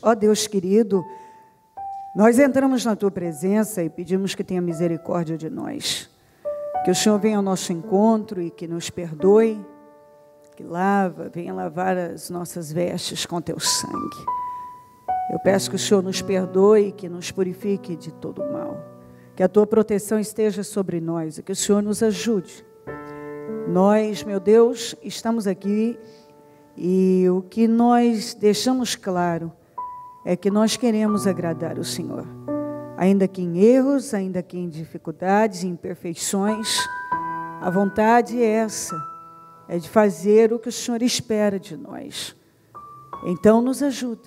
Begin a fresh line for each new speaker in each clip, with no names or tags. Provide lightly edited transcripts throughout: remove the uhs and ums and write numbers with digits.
Ó Deus querido, nós entramos na Tua presença e pedimos que tenha misericórdia de nós. Que o Senhor venha ao nosso encontro e que nos perdoe, que venha lavar as nossas vestes com Teu sangue. Eu peço que o Senhor nos perdoe e que nos purifique de todo mal. Que a Tua proteção esteja sobre nós e que o Senhor nos ajude. Nós, meu Deus, estamos aqui e o que nós deixamos claro é que nós queremos agradar o Senhor. Ainda que em erros, ainda que em dificuldades, em imperfeições, a vontade é essa, é de fazer o que o Senhor espera de nós. Então nos ajuda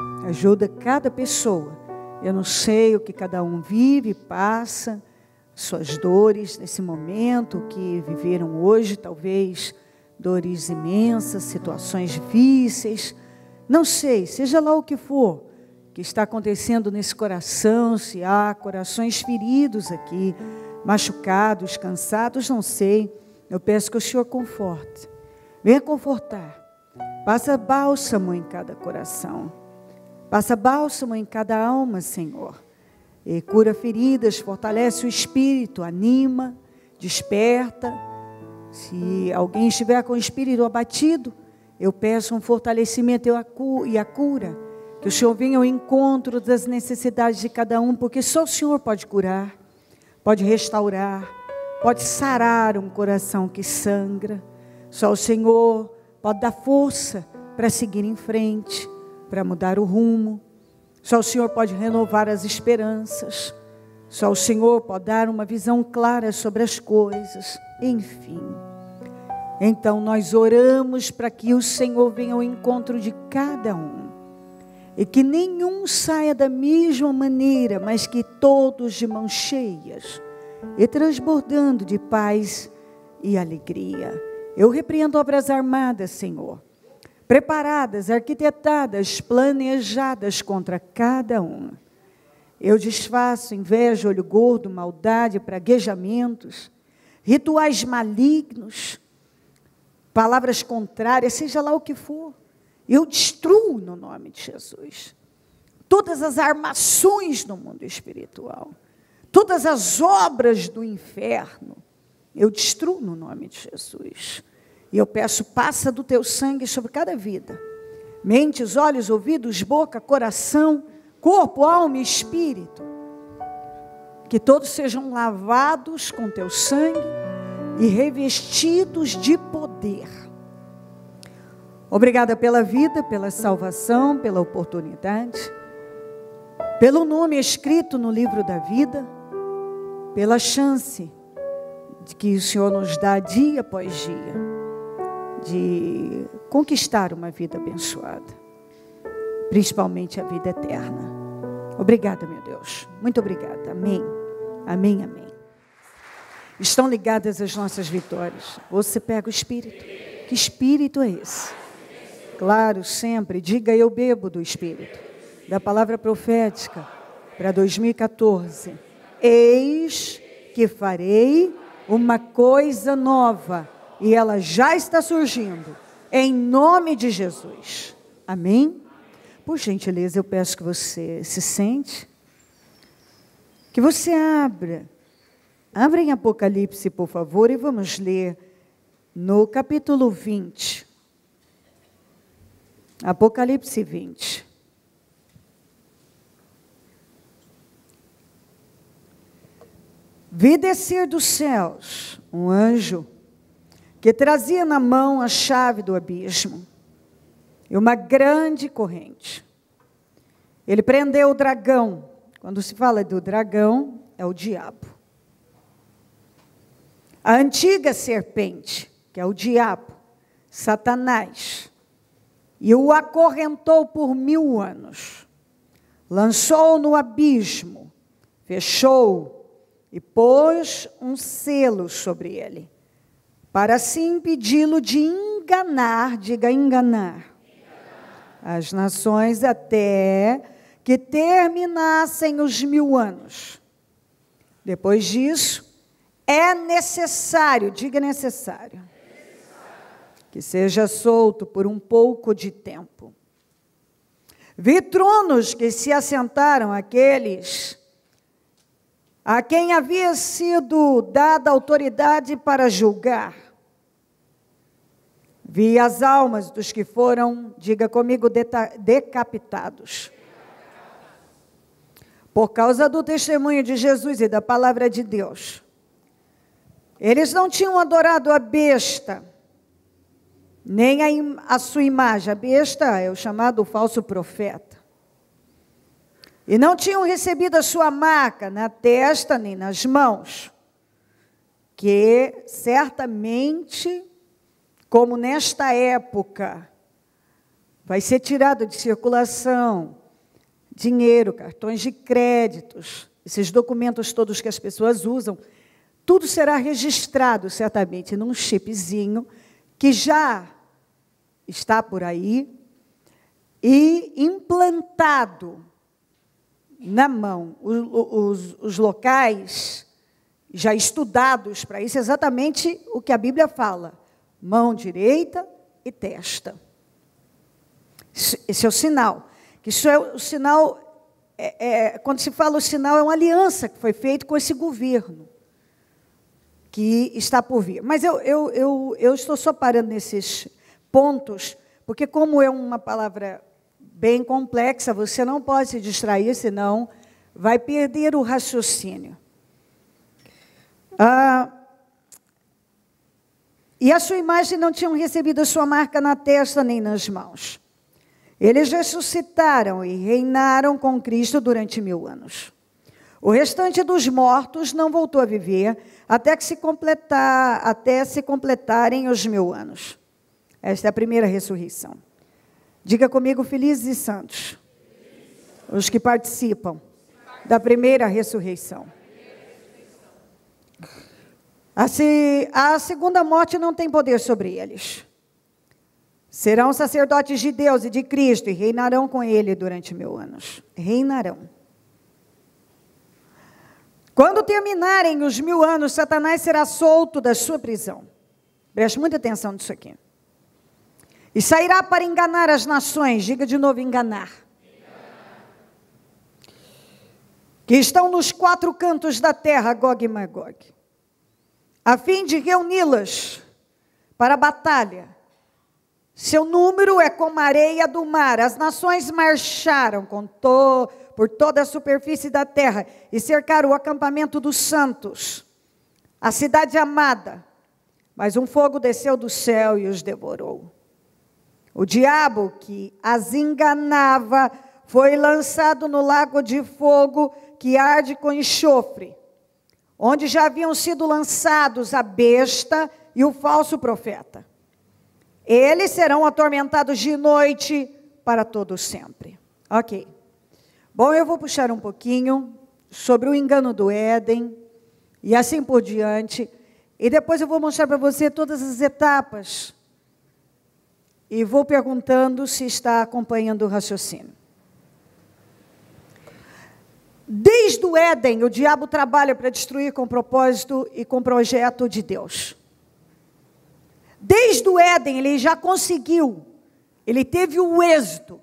cada pessoa. Eu não sei o que cada um vive, passa, suas dores nesse momento, o que viveram hoje, talvez dores imensas, situações difíceis, não sei, seja lá o que for que está acontecendo nesse coração, se há corações feridos aqui, machucados, cansados, não sei, eu peço que o Senhor conforte, venha confortar, passa bálsamo em cada coração, passa bálsamo em cada alma, Senhor, e cura feridas, fortalece o espírito, anima, desperta. Se alguém estiver com o espírito abatido, eu peço um fortalecimento e a cura, que o Senhor venha ao encontro das necessidades de cada um, porque só o Senhor pode curar, pode restaurar, pode sarar um coração que sangra, só o Senhor pode dar força para seguir em frente, para mudar o rumo, só o Senhor pode renovar as esperanças, só o Senhor pode dar uma visão clara sobre as coisas, enfim. Então nós oramos para que o Senhor venha ao encontro de cada um, e que nenhum saia da mesma maneira, mas que todos de mãos cheias, e transbordando de paz e alegria. Eu repreendo obras armadas, Senhor, preparadas, arquitetadas, planejadas contra cada um. Eu desfaço inveja, olho gordo, maldade, praguejamentos, rituais malignos, palavras contrárias, seja lá o que for. Eu destruo no nome de Jesus. Todas as armações do mundo espiritual, todas as obras do inferno, eu destruo no nome de Jesus. E eu peço, passa do teu sangue sobre cada vida. Mentes, olhos, ouvidos, boca, coração, corpo, alma e espírito. Que todos sejam lavados com teu sangue e revestidos de poder. Obrigada pela vida, pela salvação, pela oportunidade, pelo nome escrito no livro da vida, pela chance de que o Senhor nos dá dia após dia, de conquistar uma vida abençoada, principalmente a vida eterna. Obrigada, meu Deus, muito obrigada, amém, amém, amém. Estão ligadas as nossas vitórias. Você pega o Espírito. Que Espírito é esse? Claro, sempre, diga eu bebo do Espírito, da palavra profética para 2014. Eis que farei uma coisa nova, e ela já está surgindo, em nome de Jesus. Amém? Por gentileza, eu peço que você se sente, que você abra em Apocalipse, por favor, e vamos ler no capítulo 20. Apocalipse 20. Vi descer dos céus um anjo que trazia na mão a chave do abismo e uma grande corrente. Ele prendeu o dragão. Quando se fala do dragão, é o diabo. A antiga serpente, que é o diabo, Satanás, e o acorrentou por 1000 anos. Lançou-o no abismo, fechou-o e pôs um selo sobre ele, para assim impedi-lo de enganar, diga enganar, as nações até que terminassem os 1000 anos. Depois disso, é necessário, diga necessário, que seja solto por um pouco de tempo. Vi tronos que se assentaram aqueles a quem havia sido dada autoridade para julgar. Vi as almas dos que foram, diga comigo, decapitados. Por causa do testemunho de Jesus e da palavra de Deus. Eles não tinham adorado a besta, nem a sua imagem. A besta é o chamado falso profeta. E não tinham recebido a sua marca na testa nem nas mãos, que certamente, como nesta época, vai ser tirado de circulação dinheiro, cartões de créditos, esses documentos todos que as pessoas usam, tudo será registrado certamente num chipzinho que já está por aí e implantado na mão. Os locais já estudados para isso, exatamente o que a Bíblia fala: mão direita e testa. Esse é o sinal. Isso é o sinal, quando se fala o sinal, é uma aliança que foi feita com esse governo que está por vir. Mas eu estou só parando nesses pontos, porque como é uma palavra bem complexa, você não pode se distrair, senão vai perder o raciocínio. E a sua imagem não tinham recebido a sua marca na testa nem nas mãos. Eles ressuscitaram e reinaram com Cristo durante 1000 anos. O restante dos mortos não voltou a viver até se completarem os 1000 anos. Esta é a primeira ressurreição. Diga comigo, felizes e santos, os que participam da primeira ressurreição. A segunda morte não tem poder sobre eles. Serão sacerdotes de Deus e de Cristo e reinarão com Ele durante 1000 anos. Reinarão. Quando terminarem os 1000 anos, Satanás será solto da sua prisão. Preste muita atenção nisso aqui. E sairá para enganar as nações, diga de novo, enganar. Que estão nos 4 cantos da terra, Gog e Magog, a fim de reuni-las para a batalha. Seu número é como a areia do mar. As nações marcharam por toda a superfície da terra e cercaram o acampamento dos santos, a cidade amada. Mas um fogo desceu do céu e os devorou. O diabo que as enganava foi lançado no lago de fogo que arde com enxofre, onde já haviam sido lançados a besta e o falso profeta. Eles serão atormentados de noite para todo sempre. Ok. Bom, eu vou puxar um pouquinho sobre o engano do Éden e assim por diante. E depois eu vou mostrar para você todas as etapas. E vou perguntando se está acompanhando o raciocínio. Desde o Éden, o diabo trabalha para destruir com propósito e com projeto de Deus. Desde o Éden, ele já conseguiu, ele teve o êxito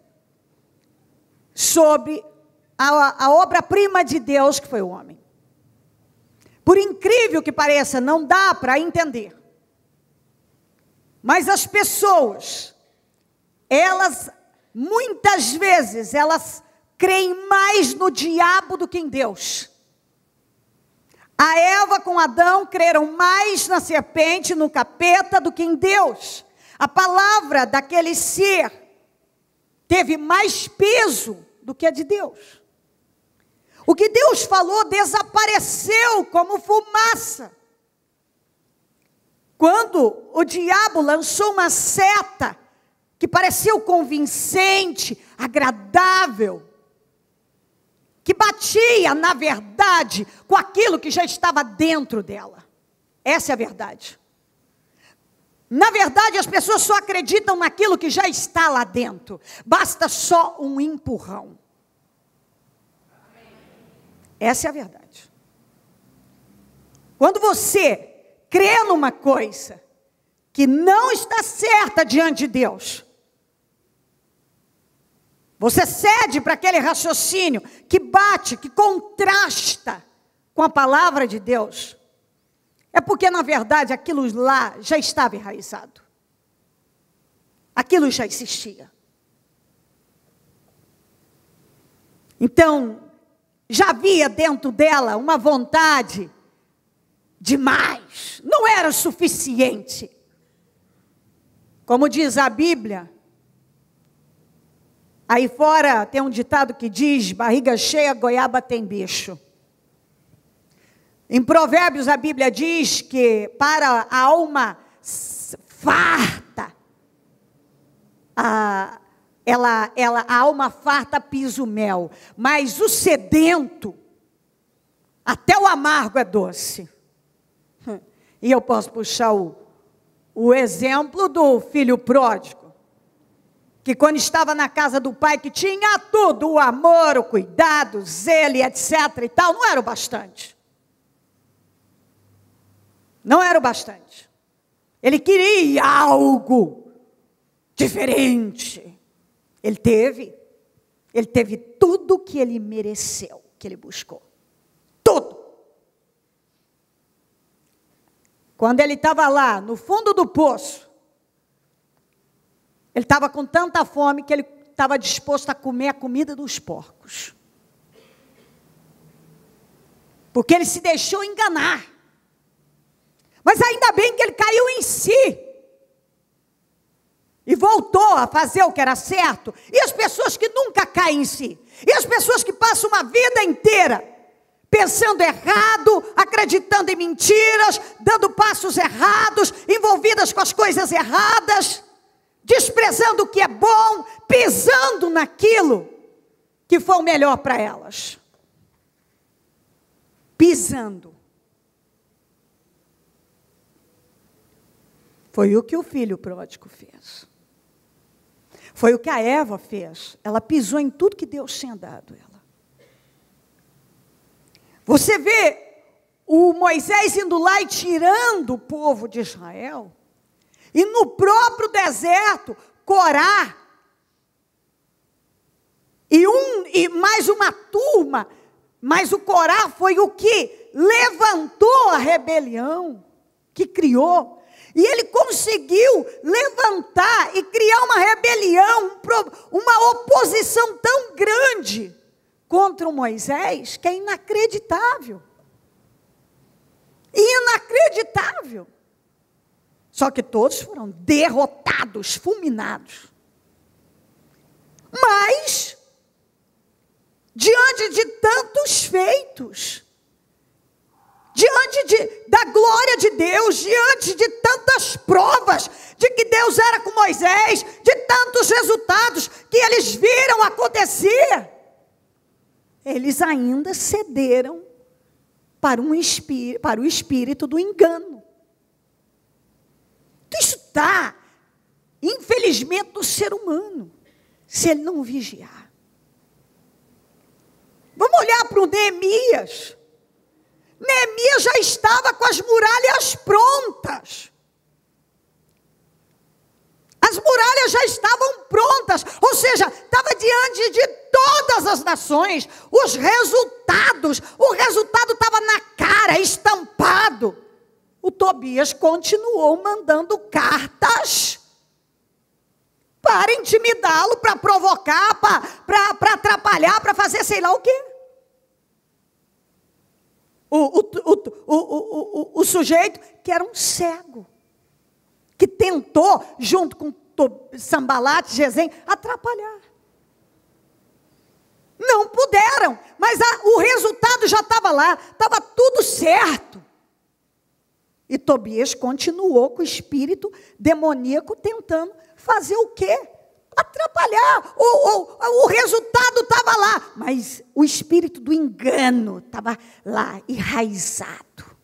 sobre a obra-prima de Deus, que foi o homem. Por incrível que pareça, não dá para entender. Mas as pessoas, muitas vezes, elas creem mais no diabo do que em Deus. A Eva com Adão creram mais na serpente, no capeta, do que em Deus. A palavra daquele ser teve mais peso do que a de Deus. O que Deus falou desapareceu como fumaça. Quando o diabo lançou uma seta que pareceu convincente, agradável, que batia, na verdade, com aquilo que já estava dentro dela. Essa é a verdade. Na verdade, as pessoas só acreditam naquilo que já está lá dentro. Basta só um empurrão. Essa é a verdade. Quando você crê numa coisa que não está certa diante de Deus, Você cede para aquele raciocínio que bate, que contrasta com a palavra de Deus. É porque, na verdade, aquilo lá já estava enraizado. Aquilo já existia. Então, já havia dentro dela uma vontade de mais. Não era suficiente. Como diz a Bíblia, aí fora tem um ditado que diz: barriga cheia, goiaba tem bicho. Em Provérbios a Bíblia diz que para a alma farta, a alma farta pisa o mel, mas o sedento, até o amargo é doce. E eu posso puxar o exemplo do filho pródigo, que quando estava na casa do pai, que tinha tudo, o amor, o cuidado, o zelo, etc. e tal, não era o bastante. Não era o bastante. Ele queria algo diferente. Ele teve tudo que ele mereceu, que ele buscou. Tudo. Quando ele estava lá, no fundo do poço, ele estava com tanta fome que ele estava disposto a comer a comida dos porcos. Porque ele se deixou enganar. Mas ainda bem que ele caiu em si. E voltou a fazer o que era certo. E as pessoas que nunca caem em si. E as pessoas que passam uma vida inteira pensando errado, acreditando em mentiras, dando passos errados, envolvidas com as coisas erradas, desprezando o que é bom, pisando naquilo que foi o melhor para elas. Pisando. Foi o que o filho pródigo fez. Foi o que a Eva fez. Ela pisou em tudo que Deus tinha dado a ela. Você vê o Moisés indo lá e tirando o povo de Israel. E no próprio deserto, Corá e mais uma turma, mas o Corá foi o que levantou a rebelião, que criou. E ele conseguiu levantar e criar uma rebelião, uma oposição tão grande contra o Moisés, que é inacreditável. Inacreditável. Só que todos foram derrotados, fulminados. Mas, diante de tantos feitos, diante da glória de Deus, diante de tantas provas de que Deus era com Moisés, de tantos resultados que eles viram acontecer, eles ainda cederam para o espírito do engano. Isso está, infelizmente, no ser humano, se ele não vigiar. Vamos olhar para o Neemias. Neemias já estava com as muralhas prontas. As muralhas já estavam prontas, ou seja, estava diante de todas as nações. O resultado estava na cara, estampado. O Tobias continuou mandando cartas para intimidá-lo, para provocar, para atrapalhar, para fazer sei lá o quê. O sujeito que era um cego, que tentou, junto com Sambalate, Gesem, atrapalhar. Não puderam, mas o resultado já estava lá, estava tudo certo. E Tobias continuou com o espírito demoníaco tentando fazer o quê? Atrapalhar. O resultado estava lá, mas o espírito do engano estava lá, enraizado.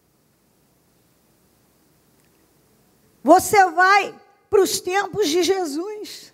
Você vai para os tempos de Jesus.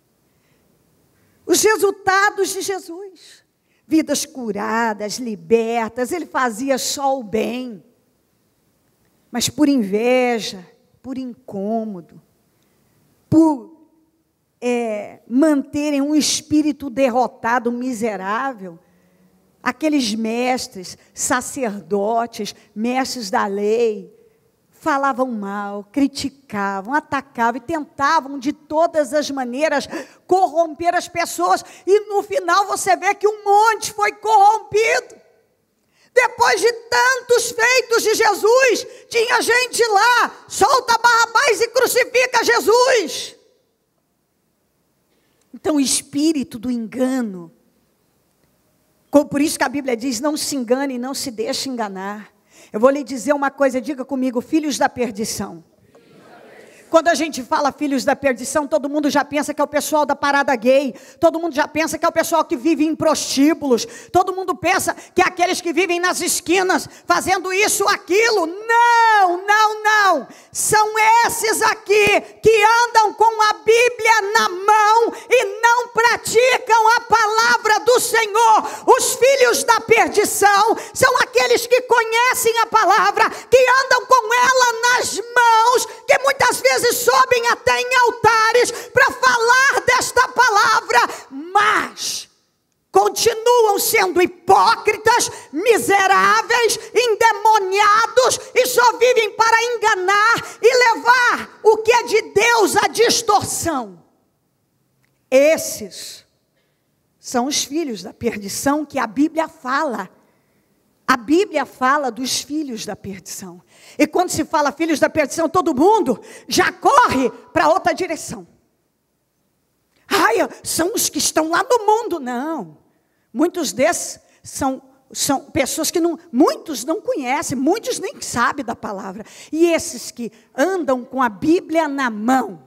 Os resultados de Jesus. Vidas curadas, libertas, ele fazia só o bem. Mas por inveja, por incômodo, por manterem um espírito derrotado, miserável. Aqueles mestres, sacerdotes, mestres da lei, falavam mal, criticavam, atacavam e tentavam de todas as maneiras corromper as pessoas. E no final você vê que um monte foi corrompido. Depois de tantos feitos de Jesus, tinha gente lá, solta Barrabás e crucifica Jesus. Então o espírito do engano, por isso que a Bíblia diz, não se engane, não se deixe enganar. Eu vou lhe dizer uma coisa, diga comigo, filhos da perdição. Quando a gente fala filhos da perdição, todo mundo já pensa que é o pessoal da parada gay, todo mundo já pensa que é o pessoal que vive em prostíbulos, todo mundo pensa que é aqueles que vivem nas esquinas, fazendo isso ou aquilo. Não, não, não. São esses aqui que andam com a Bíblia na mão e não praticam a palavra do Senhor. Os filhos da perdição são aqueles que conhecem a palavra, que andam com ela nas mãos, que muitas vezes sobem até em altares para falar desta palavra, mas continuam sendo hipócritas, miseráveis, endemoniados e só vivem para enganar e levar o que é de Deus à distorção. Esses são os filhos da perdição que a Bíblia fala. A Bíblia fala dos filhos da perdição. E quando se fala filhos da perdição, todo mundo já corre para outra direção. Ai, são os que estão lá no mundo. Não. Muitos desses são pessoas que muitos não conhecem, muitos nem sabem da palavra. E esses que andam com a Bíblia na mão,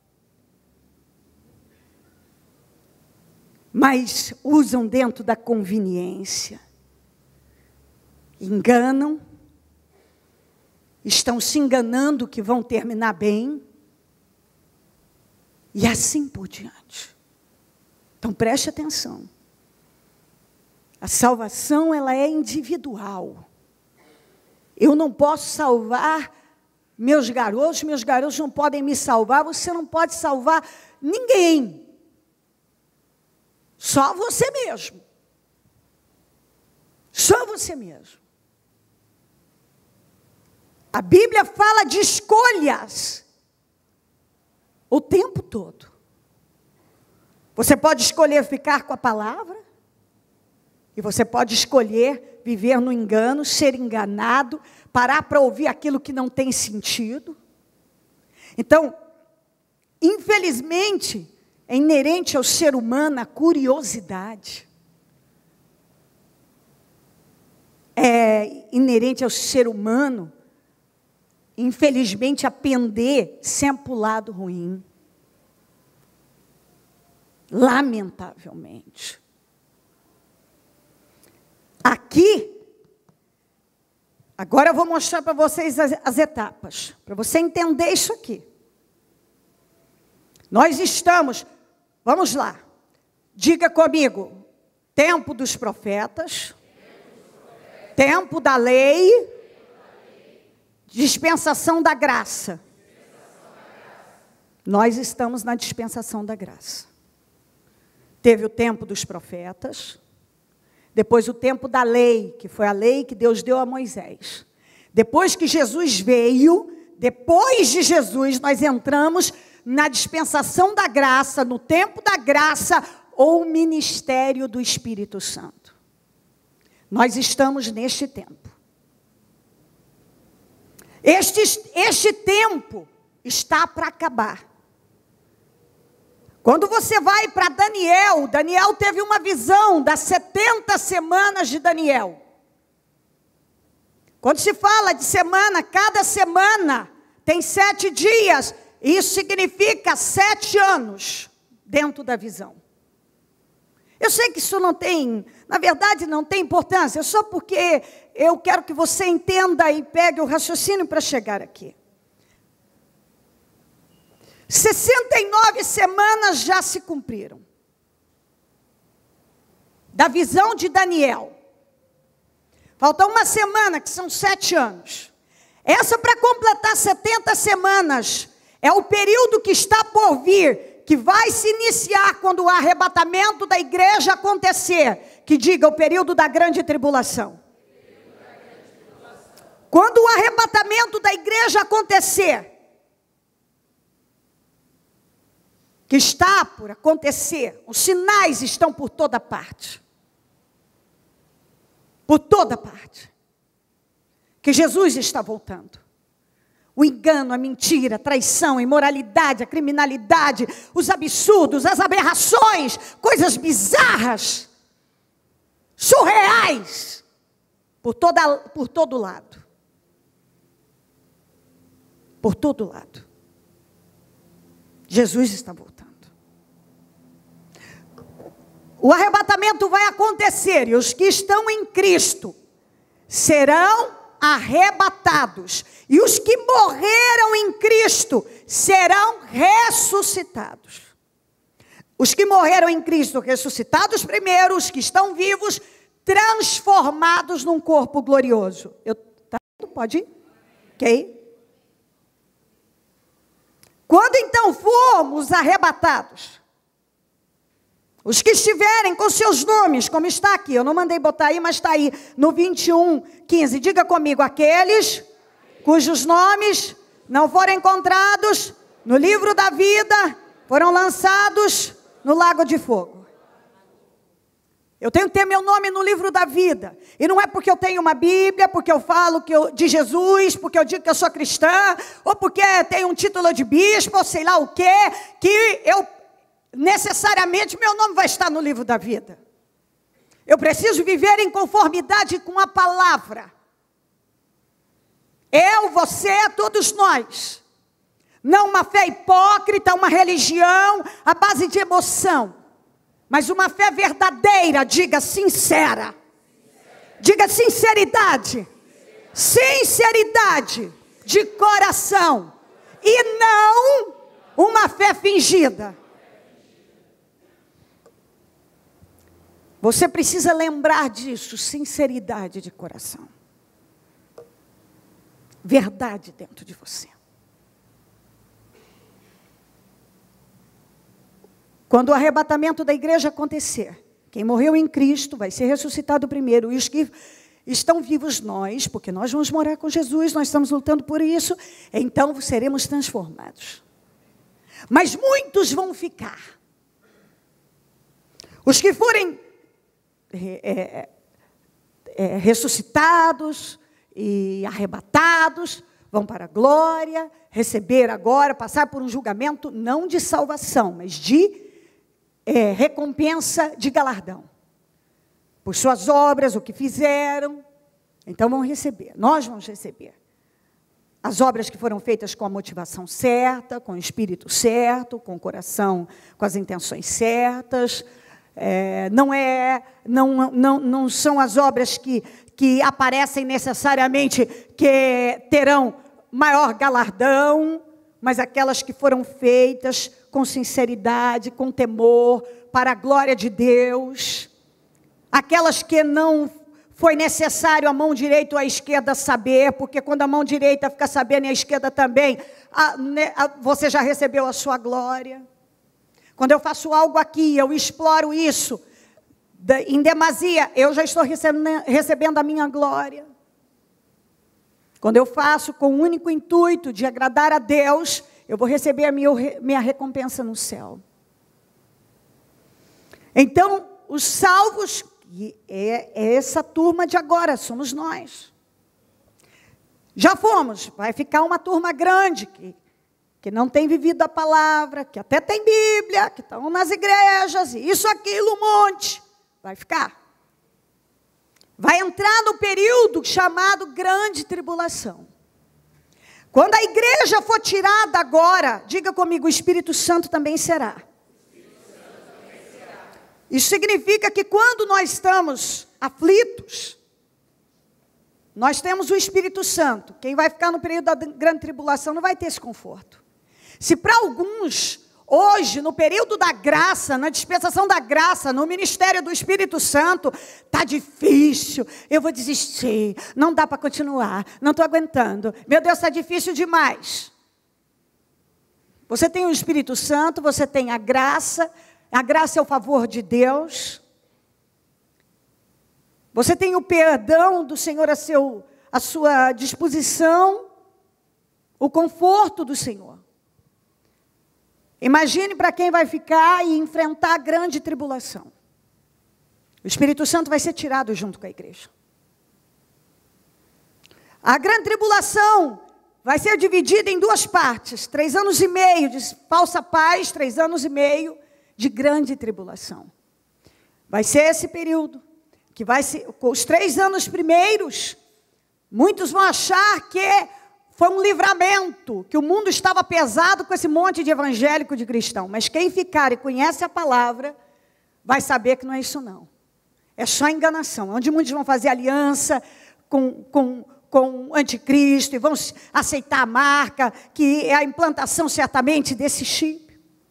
mas usam dentro da conveniência, enganam, estão se enganando que vão terminar bem, e assim por diante. Então preste atenção, a salvação ela é individual. Eu não posso salvar meus garotos não podem me salvar, você não pode salvar ninguém, só você mesmo, só você mesmo. A Bíblia fala de escolhas o tempo todo. Você pode escolher ficar com a palavra, e você pode escolher viver no engano, ser enganado, parar para ouvir aquilo que não tem sentido. Então, infelizmente, é inerente ao ser humano a curiosidade. É inerente ao ser humano, infelizmente, a pender sempre para o lado ruim. Lamentavelmente. Aqui, agora eu vou mostrar para vocês as etapas, para você entender isso aqui. Nós estamos, vamos lá, diga comigo, tempo dos profetas, tempo da lei, dispensação da graça. Nós estamos na dispensação da graça. Teve o tempo dos profetas, depois o tempo da lei, que foi a lei que Deus deu a Moisés. Depois que Jesus veio, depois de Jesus, nós entramos na dispensação da graça, no tempo da graça, ou ministério do Espírito Santo. Nós estamos neste tempo. Este tempo está para acabar. Quando você vai para Daniel, Daniel teve uma visão das 70 semanas de Daniel. Quando se fala de semana, cada semana tem 7 dias, isso significa 7 anos dentro da visão. Eu sei que isso não tem, na verdade não tem importância, só porque eu quero que você entenda e pegue o raciocínio para chegar aqui. 69 semanas já se cumpriram. Da visão de Daniel. Falta uma semana, que são 7 anos. Essa para completar 70 semanas, é o período que está por vir, que vai se iniciar quando o arrebatamento da igreja acontecer, que diga o período da grande tribulação. Quando o arrebatamento da igreja acontecer, que está por acontecer, os sinais estão por toda parte. Por toda parte. Que Jesus está voltando. O engano, a mentira, a traição, a imoralidade, a criminalidade, os absurdos, as aberrações, coisas bizarras, surreais, por todo lado. Por todo lado. Jesus está voltando. O arrebatamento vai acontecer e os que estão em Cristo serão arrebatados. E os que morreram em Cristo serão ressuscitados. Os que morreram em Cristo ressuscitados primeiro, os que estão vivos, transformados num corpo glorioso. Tá? Pode ir? Ok? Quando então formos arrebatados, os que estiverem com seus nomes, como está aqui, eu não mandei botar aí, mas está aí, no 21:15, diga comigo, aqueles cujos nomes não foram encontrados no livro da vida, foram lançados no lago de fogo. Eu tenho que ter meu nome no livro da vida. E não é porque eu tenho uma Bíblia, porque eu falo de Jesus, porque eu digo que eu sou cristã, ou porque tenho um título de bispo, ou sei lá o quê, que eu necessariamente meu nome vai estar no livro da vida. Eu preciso viver em conformidade com a palavra. Eu, você, todos nós. Não uma fé hipócrita, uma religião à base de emoção. Mas uma fé verdadeira, diga sincera. Diga sinceridade. Sinceridade de coração. E não uma fé fingida. Você precisa lembrar disso, sinceridade de coração. Verdade dentro de você. Quando o arrebatamento da igreja acontecer, quem morreu em Cristo vai ser ressuscitado primeiro. E os que estão vivos nós, porque nós vamos morar com Jesus, nós estamos lutando por isso, então seremos transformados. Mas muitos vão ficar. Os que forem ressuscitados e arrebatados, vão para a glória, receber agora, passar por um julgamento, não de salvação, mas de recompensa de galardão. Por suas obras, o que fizeram, então vão receber, nós vamos receber. As obras que foram feitas com a motivação certa, com o espírito certo, com o coração, com as intenções certas. Não são as obras que aparecem necessariamente que terão maior galardão, mas aquelas que foram feitas com sinceridade, com temor, para a glória de Deus. Aquelas que não foi necessário a mão direita ou a esquerda saber, porque quando a mão direita fica sabendo e a esquerda também, você já recebeu a sua glória. Quando eu faço algo aqui, eu exploro isso em demasia, eu já estou recebendo a minha glória. Quando eu faço com o único intuito de agradar a Deus, eu vou receber a minha recompensa no céu. Então, os salvos, e é essa turma de agora, somos nós. Já fomos, vai ficar uma turma grande que não tem vivido a palavra, que até tem Bíblia, que estão nas igrejas, isso, aquilo, um monte. Vai ficar. Vai entrar no período chamado grande tribulação. Quando a igreja for tirada agora, diga comigo, o Espírito Santo também será. Isso significa que quando nós estamos aflitos, nós temos o Espírito Santo. Quem vai ficar no período da grande tribulação não vai ter esse conforto. Se para alguns, hoje, no período da graça, na dispensação da graça, no ministério do Espírito Santo, está difícil, eu vou desistir, não dá para continuar, não estou aguentando, meu Deus, está difícil demais. Você tem o Espírito Santo, você tem a graça é o favor de Deus. Você tem o perdão do Senhor à sua disposição, o conforto do Senhor. Imagine para quem vai ficar e enfrentar a grande tribulação. O Espírito Santo vai ser tirado junto com a igreja. A grande tribulação vai ser dividida em duas partes. 3 anos e meio de falsa paz, 3 anos e meio de grande tribulação. Vai ser esse período, que vai ser, os 3 anos primeiros, muitos vão achar que foi um livramento, que o mundo estava pesado com esse monte de evangélico, de cristão. Mas quem ficar e conhece a palavra, vai saber que não é isso não. É só enganação, onde muitos vão fazer aliança com o anticristo, e vão aceitar a marca, que é a implantação certamente desse chip.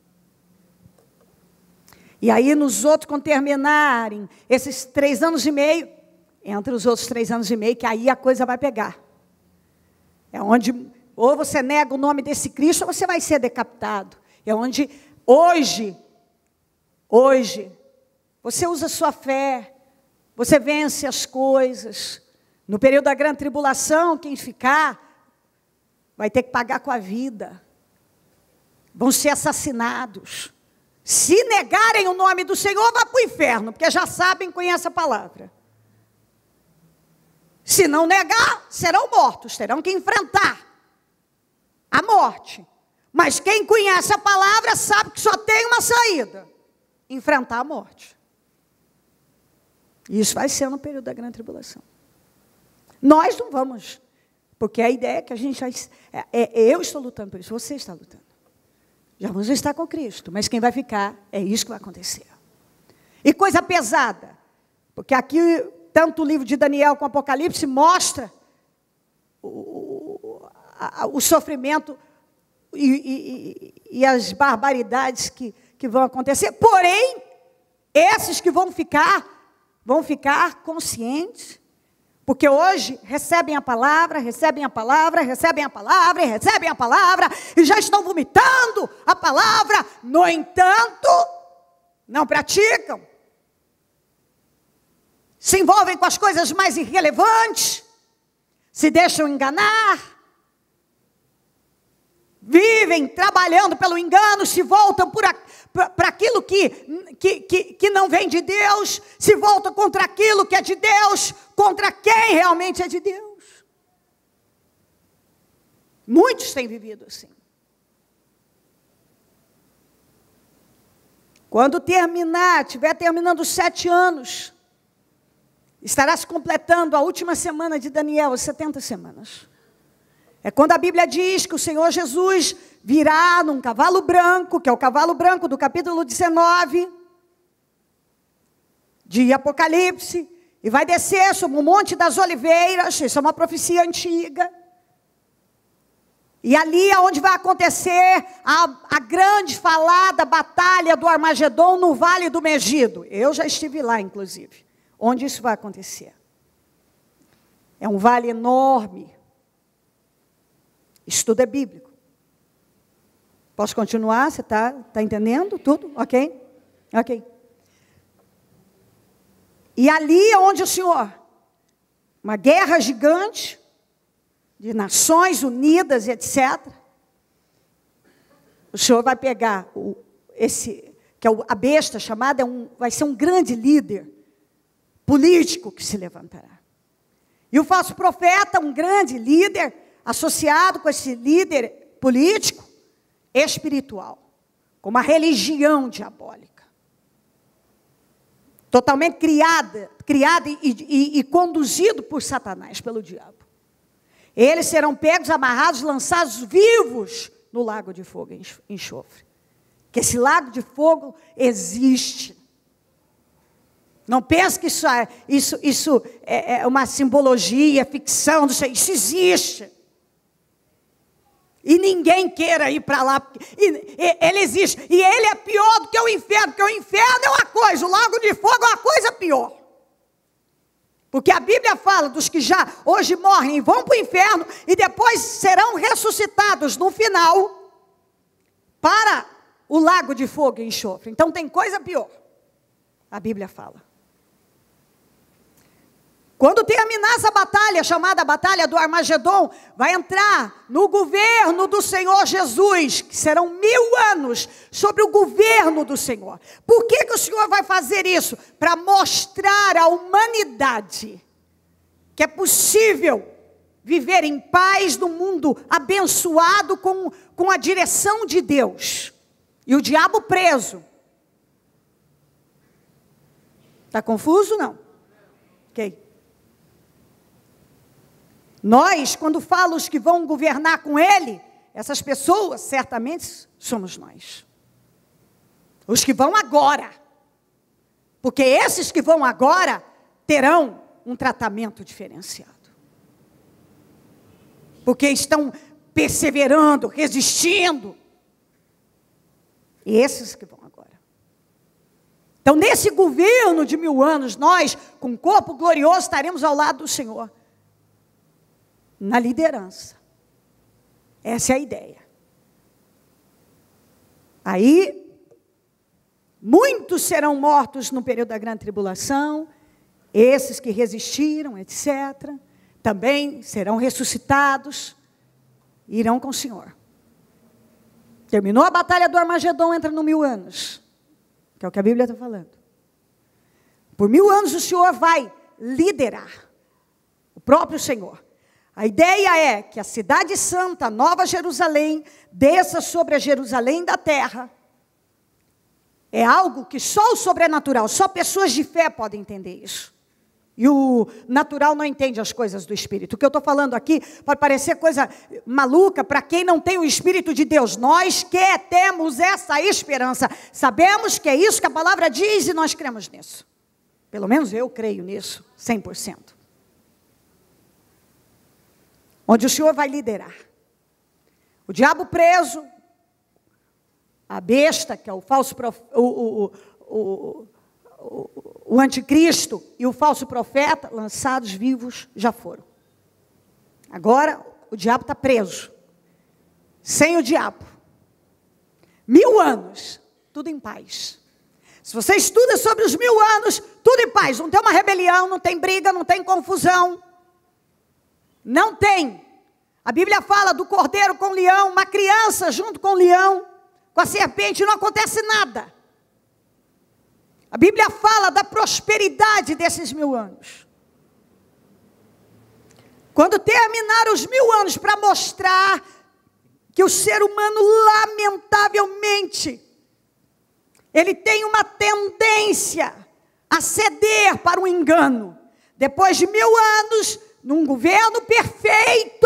E aí nos outros, quando terminarem esses 3 anos e meio, entre os outros 3 anos e meio, que aí a coisa vai pegar. É onde ou você nega o nome desse Cristo, ou você vai ser decapitado. É onde hoje, você usa a sua fé, você vence as coisas. No período da grande tribulação, quem ficar, vai ter que pagar com a vida. Vão ser assassinados. Se negarem o nome do Senhor, vá para o inferno, porque já sabem, conhecem a palavra. Se não negar, serão mortos, terão que enfrentar a morte. Mas quem conhece a palavra sabe que só tem uma saída: enfrentar a morte. Isso vai ser no período da grande tribulação. Nós não vamos, porque a ideia é que a gente eu estou lutando por isso, você está lutando. Já vamos estar com Cristo, mas quem vai ficar, é isso que vai acontecer. E coisa pesada, porque aqui, tanto o livro de Daniel como o Apocalipse mostra o sofrimento e as barbaridades que vão acontecer. Porém, esses que vão ficar conscientes, porque hoje recebem a palavra, e já estão vomitando a palavra, no entanto, não praticam. Se envolvem com as coisas mais irrelevantes, se deixam enganar, vivem trabalhando pelo engano, se voltam para aquilo que não vem de Deus, se voltam contra aquilo que é de Deus, contra quem realmente é de Deus. Muitos têm vivido assim. Quando estiver terminando os 7 anos, estará se completando a última semana de Daniel, as 70 semanas. É quando a Bíblia diz que o Senhor Jesus virá num cavalo branco, que é o cavalo branco do capítulo 19 de Apocalipse, e vai descer sobre o Monte das Oliveiras. Isso é uma profecia antiga. E ali é onde vai acontecer a grande falada batalha do Armagedon no Vale do Megido. Eu já estive lá, inclusive, onde isso vai acontecer. É um vale enorme. Isso tudo é bíblico. Posso continuar? Você está entendendo tudo? Ok? Ok. E ali é onde o Senhor, uma guerra gigante, de Nações Unidas e etc. O Senhor vai pegar que é a besta chamada, vai ser um grande líder político que se levantará. E o falso profeta, um grande líder, associado com esse líder político, espiritual, com uma religião diabólica, totalmente criada e conduzido por Satanás, pelo diabo. Eles serão pegos, amarrados, lançados vivos no lago de fogo e enxofre. Que esse lago de fogo existe. Não pense que isso é uma simbologia, ficção, não sei, isso existe. E ninguém queira ir para lá. Ele existe. E ele é pior do que o inferno. Porque o inferno é uma coisa, o lago de fogo é uma coisa pior. Porque a Bíblia fala dos que já hoje morrem e vão para o inferno. E depois serão ressuscitados no final. para o lago de fogo e enxofre. Então tem coisa pior. A Bíblia fala. Quando terminar essa batalha, chamada Batalha do Armagedon, vai entrar no governo do Senhor Jesus, que serão 1000 anos sobre o governo do Senhor. Por que o Senhor vai fazer isso? Para mostrar à humanidade que é possível viver em paz no mundo abençoado com a direção de Deus. E o diabo preso. Está confuso? Não. Ok. Nós, quando falo os que vão governar com ele, essas pessoas, certamente, somos nós. Os que vão agora. Porque esses que vão agora, terão um tratamento diferenciado. Porque estão perseverando, resistindo. E esses que vão agora. Então, nesse governo de 1000 anos, nós, com corpo glorioso, estaremos ao lado do Senhor. Na liderança. Essa é a ideia. Aí, muitos serão mortos no período da grande tribulação, esses que resistiram, etc., também serão ressuscitados, e irão com o Senhor. Terminou a batalha do Armagedon, entra no 1000 anos, que é o que a Bíblia está falando. Por 1000 anos o Senhor vai liderar, o próprio Senhor. A ideia é que a cidade santa, a Nova Jerusalém, desça sobre a Jerusalém da terra. É algo que só o sobrenatural, só pessoas de fé podem entender isso. E o natural não entende as coisas do Espírito. O que eu estou falando aqui pode parecer coisa maluca para quem não tem o Espírito de Deus. Nós que temos essa esperança, sabemos que é isso que a palavra diz e nós cremos nisso. Pelo menos eu creio nisso, 100%. Onde o Senhor vai liderar. O diabo preso, a besta, que é o falso o anticristo e o falso profeta, lançados vivos, já foram. Agora o diabo está preso. Sem o diabo. 1000 anos, tudo em paz. Se você estuda sobre os 1000 anos, tudo em paz. Não tem uma rebelião, não tem briga, não tem confusão. Não tem. A Bíblia fala do cordeiro com o leão, uma criança junto com o leão, com a serpente, não acontece nada. A Bíblia fala da prosperidade desses 1000 anos. Quando terminar os 1000 anos, para mostrar que o ser humano, lamentavelmente, ele tem uma tendência a ceder para o engano. Depois de 1000 anos, num governo perfeito,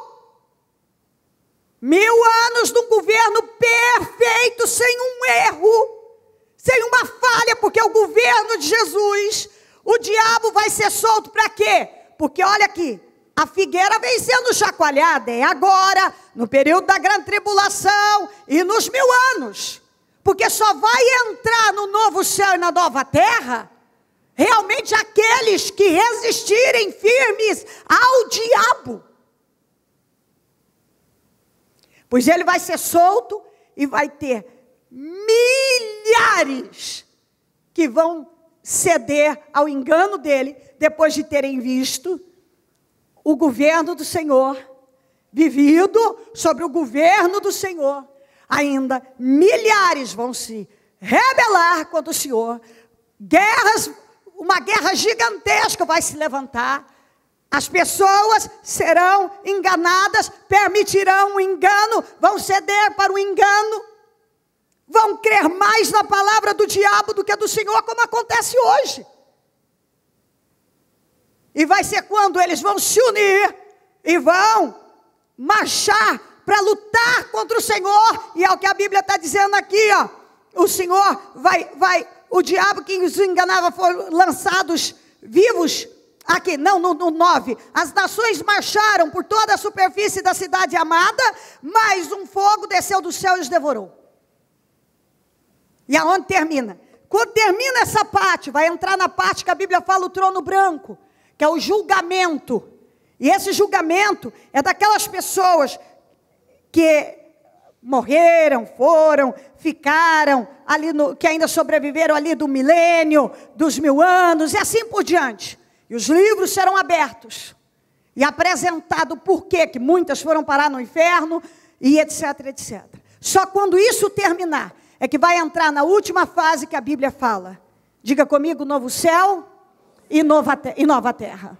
1000 anos num governo perfeito, sem um erro, sem uma falha, porque é o governo de Jesus. O diabo vai ser solto para quê? Porque olha aqui, a figueira vem sendo chacoalhada, é agora, no período da grande tribulação e nos 1000 anos. Porque só vai entrar no novo céu e na nova terra realmente aqueles que resistirem firmes ao diabo. Pois ele vai ser solto e vai ter milhares que vão ceder ao engano dele, depois de terem visto o governo do Senhor, vivido sobre o governo do Senhor. Ainda milhares vão se rebelar contra o Senhor, uma guerra gigantesca vai se levantar, as pessoas serão enganadas, permitirão o engano, vão ceder para o engano, vão crer mais na palavra do diabo do que do Senhor, como acontece hoje. E vai ser quando eles vão se unir e vão marchar para lutar contra o Senhor, e é o que a Bíblia está dizendo aqui, ó. O Senhor o diabo que os enganava foram lançados vivos, aqui, não, no 9, as nações marcharam por toda a superfície da cidade amada, mas um fogo desceu do céu e os devorou. E aonde termina? Quando termina essa parte, vai entrar na parte que a Bíblia fala o trono branco, que é o julgamento. E esse julgamento é daquelas pessoas que morreram, ficaram ali, que ainda sobreviveram ali do milênio, dos 1000 anos, e assim por diante. E os livros serão abertos e apresentado por quê, que muitas foram parar no inferno, e etc, etc. Só quando isso terminar, é que vai entrar na última fase que a Bíblia fala. Diga comigo, novo céu e nova terra.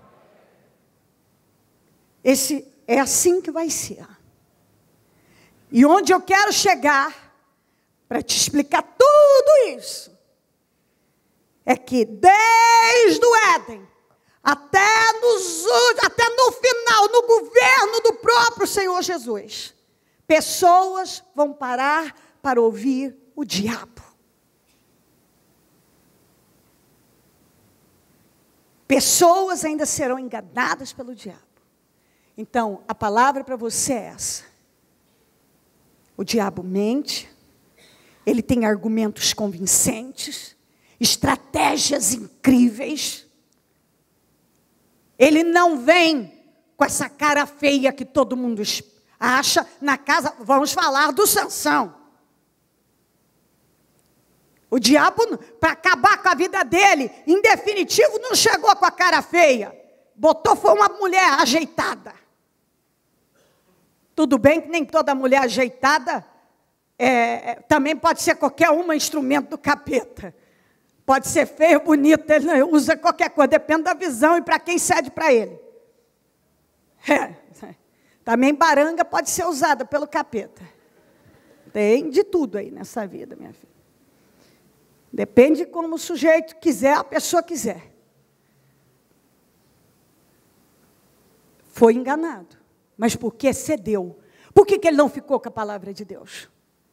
É assim que vai ser. E onde eu quero chegar, para te explicar tudo isso, é que desde o Éden, até no final, no governo do próprio Senhor Jesus, pessoas vão parar para ouvir o diabo. Pessoas ainda serão enganadas pelo diabo. Então, a palavra para você é essa. O diabo mente, ele tem argumentos convincentes, estratégias incríveis. Ele não vem com essa cara feia que todo mundo acha na casa. Vamos falar do Sansão. O diabo, para acabar com a vida dele, em definitivo, não chegou com a cara feia. Foi uma mulher ajeitada. Tudo bem que nem toda mulher ajeitada também pode ser qualquer instrumento do capeta. Pode ser feio, bonito, ele usa qualquer coisa, depende da visão e para quem cede para ele. Também baranga pode ser usada pelo capeta. Tem de tudo aí nessa vida, minha filha. Depende de como o sujeito quiser, a pessoa quiser. Foi enganado. Mas por que cedeu? Por que ele não ficou com a palavra de Deus?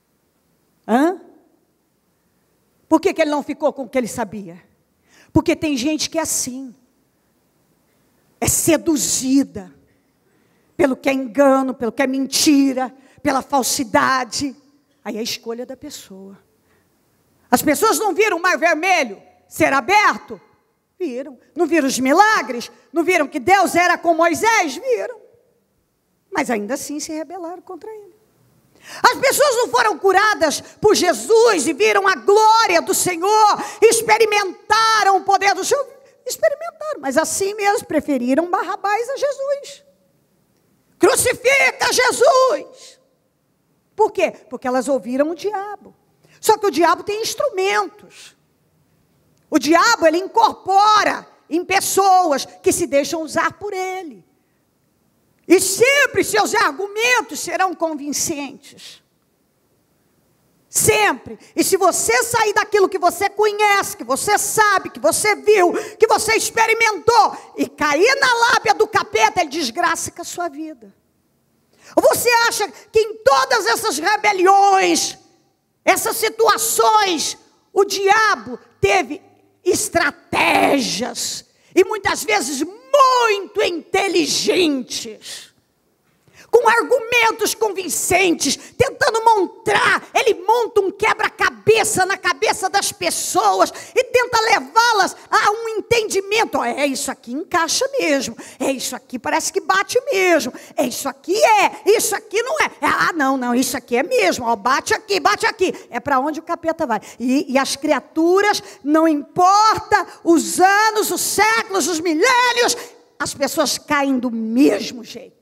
Por que ele não ficou com o que ele sabia? Porque tem gente que é assim. É seduzida pelo que é engano, pelo que é mentira, pela falsidade. Aí é a escolha da pessoa. As pessoas não viram o mar vermelho ser aberto? Viram. Não viram os milagres? Não viram que Deus era com Moisés? Viram. Mas ainda assim se rebelaram contra ele. As pessoas não foram curadas por Jesus e viram a glória do Senhor, experimentaram o poder do Senhor, experimentaram, mas assim mesmo preferiram Barrabás a Jesus. Crucifica Jesus. Por quê? Porque elas ouviram o diabo. Só que o diabo tem instrumentos. O diabo, ele incorpora em pessoas que se deixam usar por ele. E sempre seus argumentos serão convincentes. Sempre. E se você sair daquilo que você conhece, que você sabe, que você viu, que você experimentou, e cair na lábia do capeta, ele desgraça com a sua vida. Ou você acha que em todas essas rebeliões, essas situações, o diabo teve estratégias, e muitas vezes muito inteligentes, com argumentos convincentes, tentando montar, ele monta um quebra-cabeça na cabeça das pessoas, e tenta levá-las a um entendimento, isso aqui encaixa mesmo, isso aqui parece que bate mesmo, isso aqui isso aqui não é, não, isso aqui é mesmo, bate aqui, é para onde o capeta vai, e as criaturas, não importa os anos, os séculos, os milênios, as pessoas caem do mesmo jeito.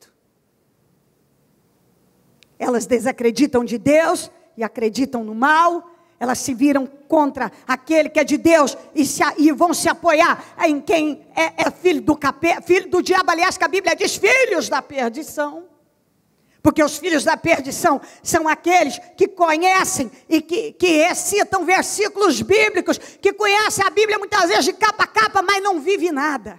Elas desacreditam de Deus e acreditam no mal. Elas se viram contra aquele que é de Deus e vão se apoiar em quem é filho do capeta, filho do diabo. Aliás, que a Bíblia diz filhos da perdição. Porque os filhos da perdição são aqueles que conhecem e que recitam versículos bíblicos, que conhecem a Bíblia muitas vezes de capa a capa, mas não vivem nada.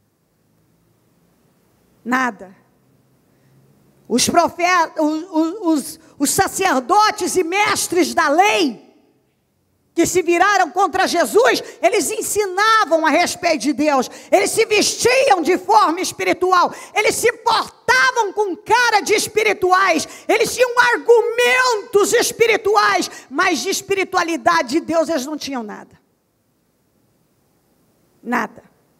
Nada. Os profetas, os sacerdotes e mestres da lei, que se viraram contra Jesus, eles ensinavam a respeito de Deus, eles se vestiam de forma espiritual, eles se portavam com cara de espirituais, eles tinham argumentos espirituais, mas de espiritualidade de Deus eles não tinham nada. Nada.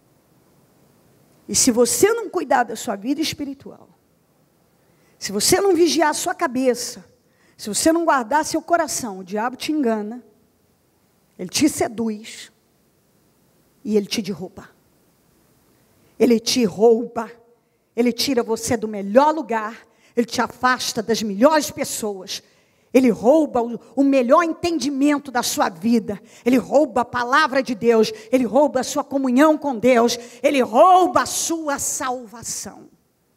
E se você não cuidar da sua vida espiritual, se você não vigiar a sua cabeça, Se você não guardar seu coração, o diabo te engana, ele te seduz e ele te derruba. Ele te rouba, ele tira você do melhor lugar, ele te afasta das melhores pessoas. Ele rouba o melhor entendimento da sua vida. Ele rouba a palavra de Deus. Ele rouba a sua comunhão com Deus. Ele rouba a sua salvação.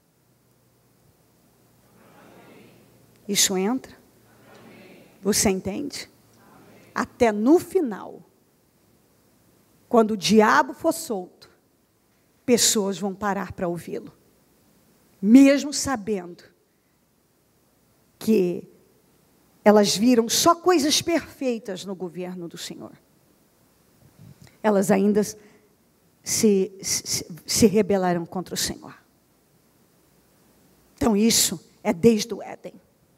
Isso entra? Você entende? Até no final, quando o diabo for solto, pessoas vão parar para ouvi-lo. Mesmo sabendo que elas viram só coisas perfeitas no governo do Senhor. Elas ainda se rebelaram contra o Senhor. Então isso é desde o Éden.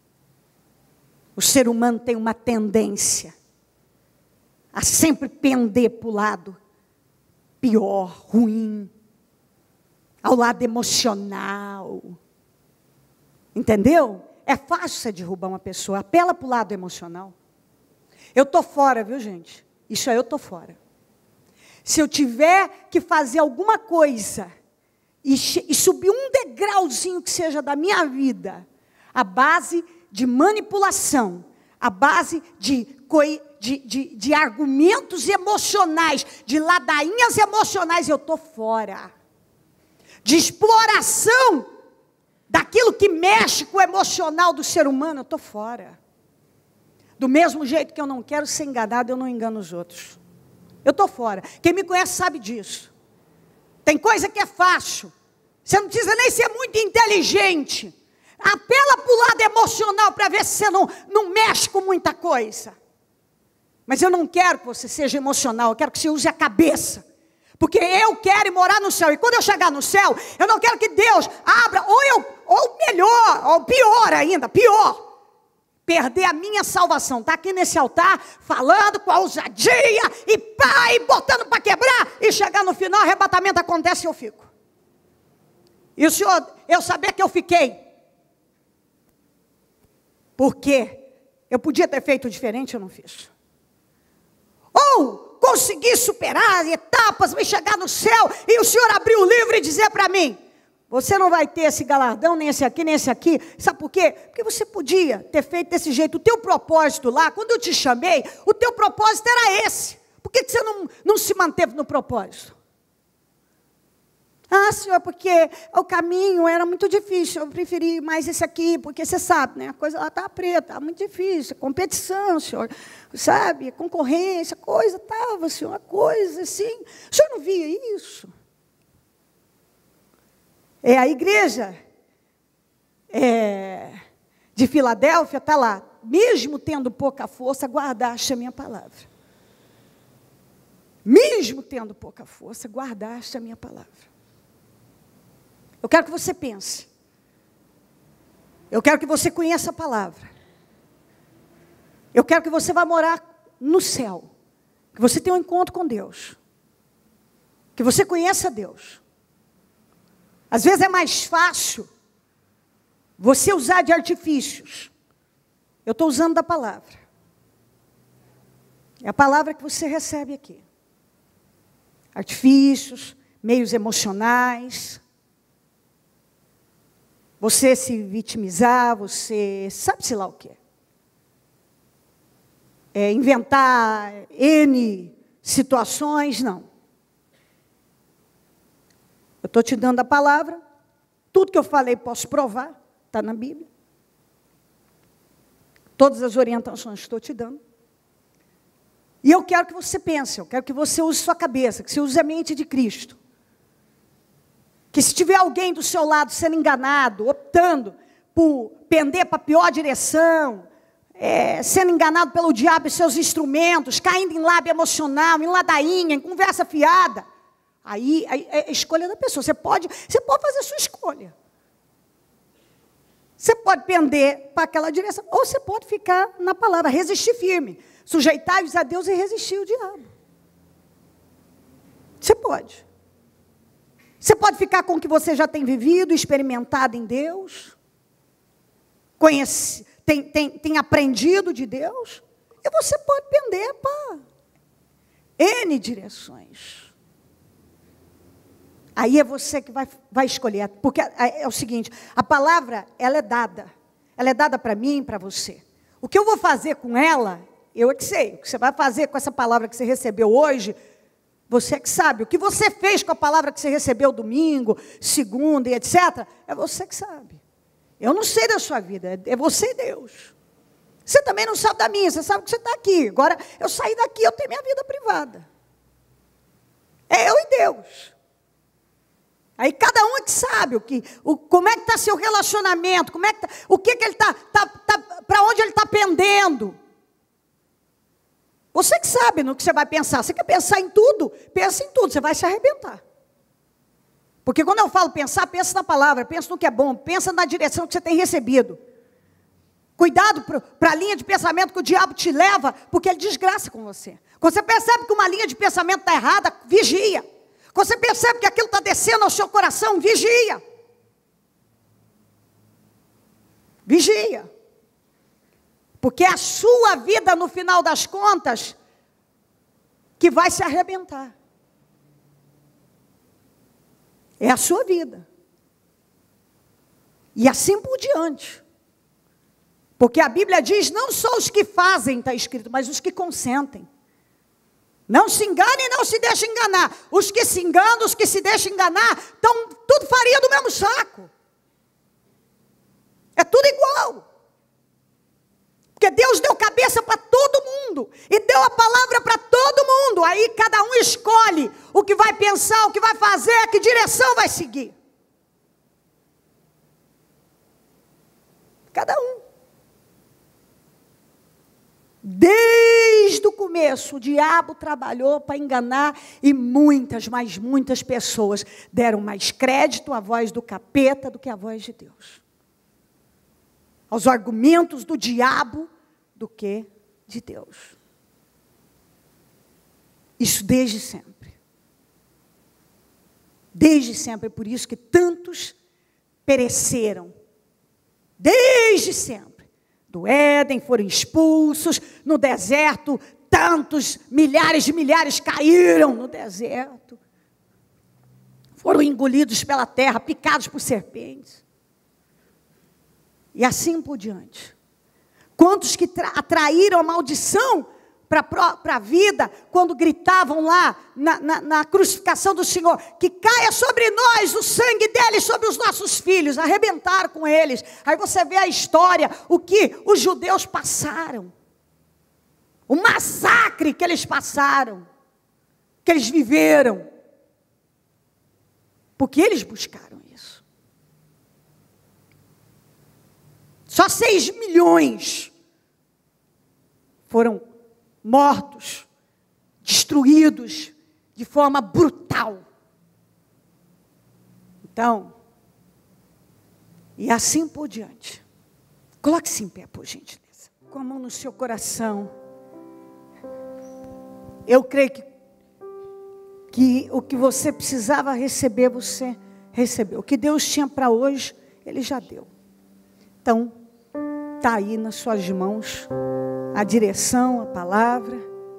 O ser humano tem uma tendência a sempre pender para o lado pior, ruim, ao lado emocional. Entendeu? É fácil você derrubar uma pessoa, apela para o lado emocional. Eu estou fora, viu, gente? Isso aí eu estou fora. Se eu tiver que fazer alguma coisa e subir um degrauzinho que seja da minha vida, a base de manipulação, a base de argumentos emocionais, de ladainhas emocionais, eu estou fora. De exploração daquilo que mexe com o emocional do ser humano, eu estou fora. Do mesmo jeito que eu não quero ser enganado, eu não engano os outros. Eu estou fora. Quem me conhece sabe disso. Tem coisa que é fácil. Você não precisa nem ser muito inteligente. Apela para o lado emocional para ver se você não mexe com muita coisa. Mas eu não quero que você seja emocional, eu quero que você use a cabeça. Porque eu quero ir morar no céu. E quando eu chegar no céu, eu não quero que Deus abra, ou melhor, ou pior ainda, perder a minha salvação. Está aqui nesse altar, falando com a ousadia, e botando para quebrar, e chegar no final, arrebatamento acontece e eu fico. E o Senhor, eu saber que eu fiquei. Porque eu podia ter feito diferente, eu não fiz. Ou conseguir superar etapas, me chegar no céu, e o Senhor abrir o livro e dizer para mim, você não vai ter esse galardão, nem esse aqui, nem esse aqui. Sabe por quê? Porque você podia ter feito desse jeito. O teu propósito lá, quando eu te chamei, o teu propósito era esse. Por que você não se manteve no propósito? Ah, Senhor, porque o caminho era muito difícil, eu preferi mais esse aqui, porque você sabe, né? A coisa lá está preta, muito difícil, competição, Senhor, sabe? Concorrência, coisa estava, Senhor, uma coisa assim. O Senhor não via isso? A igreja de Filadélfia está lá, mesmo tendo pouca força, guardaste a minha palavra. Mesmo tendo pouca força, guardaste a minha palavra. Eu quero que você pense. Eu quero que você conheça a palavra. Eu quero que você vá morar no céu. Que você tenha um encontro com Deus. Que você conheça Deus. Às vezes é mais fácil você usar de artifícios. Eu estou usando da palavra. É a palavra que você recebe aqui. Artifícios, meios emocionais. Você se vitimizar, você sabe-se lá o que é. Inventar N situações, não. Eu estou te dando a palavra, tudo que eu falei posso provar, está na Bíblia. Todas as orientações estou te dando. E eu quero que você pense, eu quero que você use sua cabeça, que você use a mente de Cristo. Que se tiver alguém do seu lado sendo enganado, optando por pender para a pior direção, sendo enganado pelo diabo e seus instrumentos, caindo em lábio emocional, em ladainha, em conversa fiada, aí é a escolha da pessoa. Você pode fazer a sua escolha. Você pode pender para aquela direção, ou você pode ficar na palavra, resistir firme, sujeitar-vos a Deus e resistir ao diabo. Você pode. Você pode ficar com o que você já tem vivido, experimentado em Deus, tem aprendido de Deus, e você pode pender para N direções. Aí é você que vai escolher, porque é o seguinte, a palavra, ela é dada para mim e para você. O que eu vou fazer com ela, eu é que sei. O que você vai fazer com essa palavra que você recebeu hoje, você é que sabe. O que você fez com a palavra que você recebeu domingo, segunda e etc., é você que sabe. Eu não sei da sua vida, é você e Deus. Você também não sabe da minha, você sabe que você está aqui. Agora, eu saí daqui, eu tenho minha vida privada. É eu e Deus. Aí cada um é que sabe como é que está seu relacionamento, como é que o que ele está, para onde ele está pendendo. Você que sabe no que você vai pensar. Você quer pensar em tudo? Pensa em tudo, você vai se arrebentar. Porque quando eu falo pensar, pensa na palavra, pensa no que é bom, pensa na direção que você tem recebido. Cuidado para a linha de pensamento que o diabo te leva, porque ele desgraça com você. Quando você percebe que uma linha de pensamento está errada, vigia. Quando você percebe que aquilo está descendo ao seu coração, vigia. Vigia. Porque é a sua vida, no final das contas, que vai se arrebentar. É a sua vida. E assim por diante. Porque a Bíblia diz, não só os que fazem, está escrito, mas os que consentem. Não se engane e não se deixe enganar. Os que se enganam, os que se deixam enganar, estão tudo farinha do mesmo saco. É tudo igual. Porque Deus deu cabeça para todo mundo. E deu a palavra para todo mundo. Aí cada um escolhe o que vai pensar, o que vai fazer, que direção vai seguir. Cada um. Desde o começo, o diabo trabalhou para enganar e muitas, mas muitas pessoas deram mais crédito à voz do capeta do que à voz de Deus. Aos argumentos do diabo do que de Deus. Isso desde sempre. Desde sempre, é por isso que tantos pereceram. Desde sempre. Do Éden foram expulsos, no deserto, tantos, milhares de milhares caíram no deserto. Foram engolidos pela terra, picados por serpentes. E assim por diante. Quantos que atraíram a maldição para a vida, quando gritavam lá na crucificação do Senhor, que caia sobre nós o sangue dele, sobre os nossos filhos, arrebentaram com eles. Aí você vê a história, o que os judeus passaram, o massacre que eles passaram, que eles viveram, porque eles buscaram isso. Só 6 milhões foram mortos, destruídos de forma brutal. Então, e assim por diante. Coloque-se em pé, por gentileza. Com a mão no seu coração. Eu creio que o que você precisava receber, você recebeu. O que Deus tinha para hoje, Ele já deu. Então, está aí nas suas mãos a direção, a palavra.